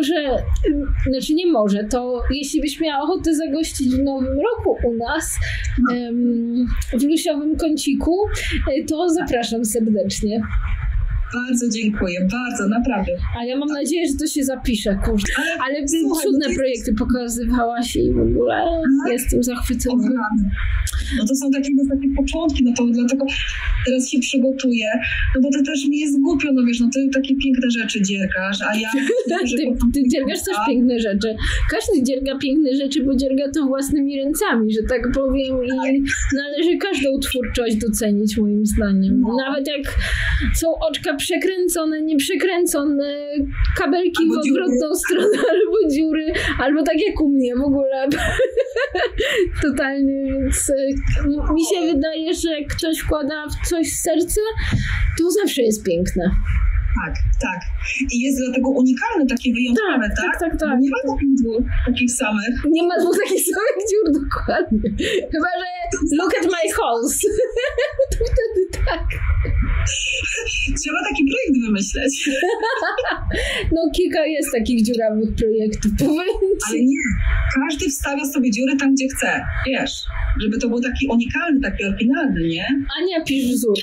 to jeśli byś miała ochotę zagościć w nowym roku u nas w Lusiowym Kąciku, to zapraszam serdecznie. Bardzo dziękuję, bardzo, naprawdę. A ja mam nadzieję, że to się zapisze, kurde. Ale cudne projekty pokazywałaś i w ogóle jestem zachwycona. No to są takie początki, no to dlatego teraz się przygotuję, no bo to też mi jest głupio, no wiesz, no ty takie piękne rzeczy dziergasz, a ja... Ty dziergasz też piękne rzeczy. Każdy dzierga piękne rzeczy, bo dzierga to własnymi ręcami, że tak powiem, i należy każdą twórczość docenić, moim zdaniem. Nawet jak są oczka przekręcone, nieprzekręcone, kabelki w odwrotną stronę, albo dziury, albo tak jak u mnie w ogóle. Totalnie, więc mi się wydaje, że jak ktoś wkłada w coś serce, to zawsze jest piękne. Tak. I jest dlatego unikalne, takie wyjątkowe, tak? Tak. Nie ma takich samych. Nie ma dwóch takich samych dziur, dokładnie. Chyba, że look at my holes. To wtedy tak. Trzeba taki projekt wymyśleć. No kilka jest takich dziurawych projektów, powiem ci. Ale nie, każdy wstawia sobie dziury tam, gdzie chce, wiesz, żeby to był taki unikalny, taki oryginalny, nie? Ania, pisz wzór.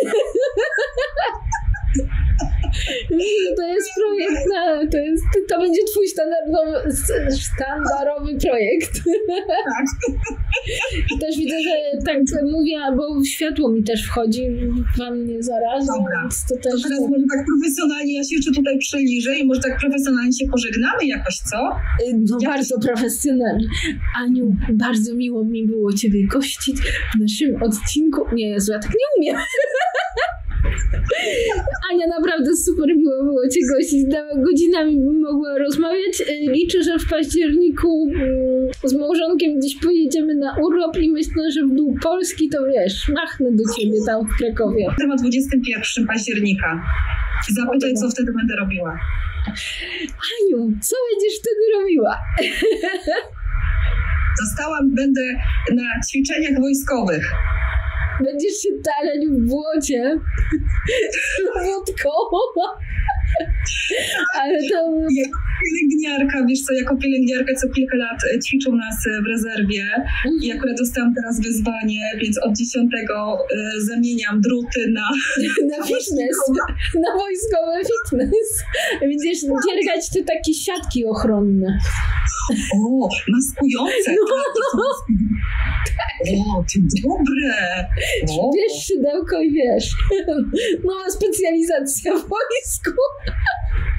To jest projekt to będzie twój sztandarowy projekt. Tak. Też widzę, że tak mówię, bo światło mi też wchodzi w wannie zaraz. Dobra, więc to też... teraz może tak profesjonalnie, ja się jeszcze tutaj przeliżę i może tak profesjonalnie się pożegnamy jakoś, co? No bardzo profesjonalnie. Aniu, bardzo miło mi było ciebie gościć w naszym odcinku. Nie, Jezu, ja tak nie umiem. Ania, naprawdę super miło było cię gościć. Godzinami bym mogła rozmawiać. Liczę, że w październiku z małżonkiem gdzieś pojedziemy na urlop i myślę, że w dół Polski to wiesz, machnę do ciebie tam w Krakowie. Temat 21 października. Zapytaj, co wtedy będę robiła. Aniu, co będziesz wtedy robiła? Będę na ćwiczeniach wojskowych. Będziesz się talać w błocie z wódką. Ale to... Jako pielęgniarka, wiesz co, co kilka lat ćwiczą nas w rezerwie i akurat dostałam teraz wyzwanie, więc od 10 zamieniam druty na fitness, na wojskowy fitness. Będziesz dziergać te takie siatki ochronne. O, maskujące. O, ty dobre! O. Bierz szydełko i wiesz. Nowa specjalizacja w wojsku.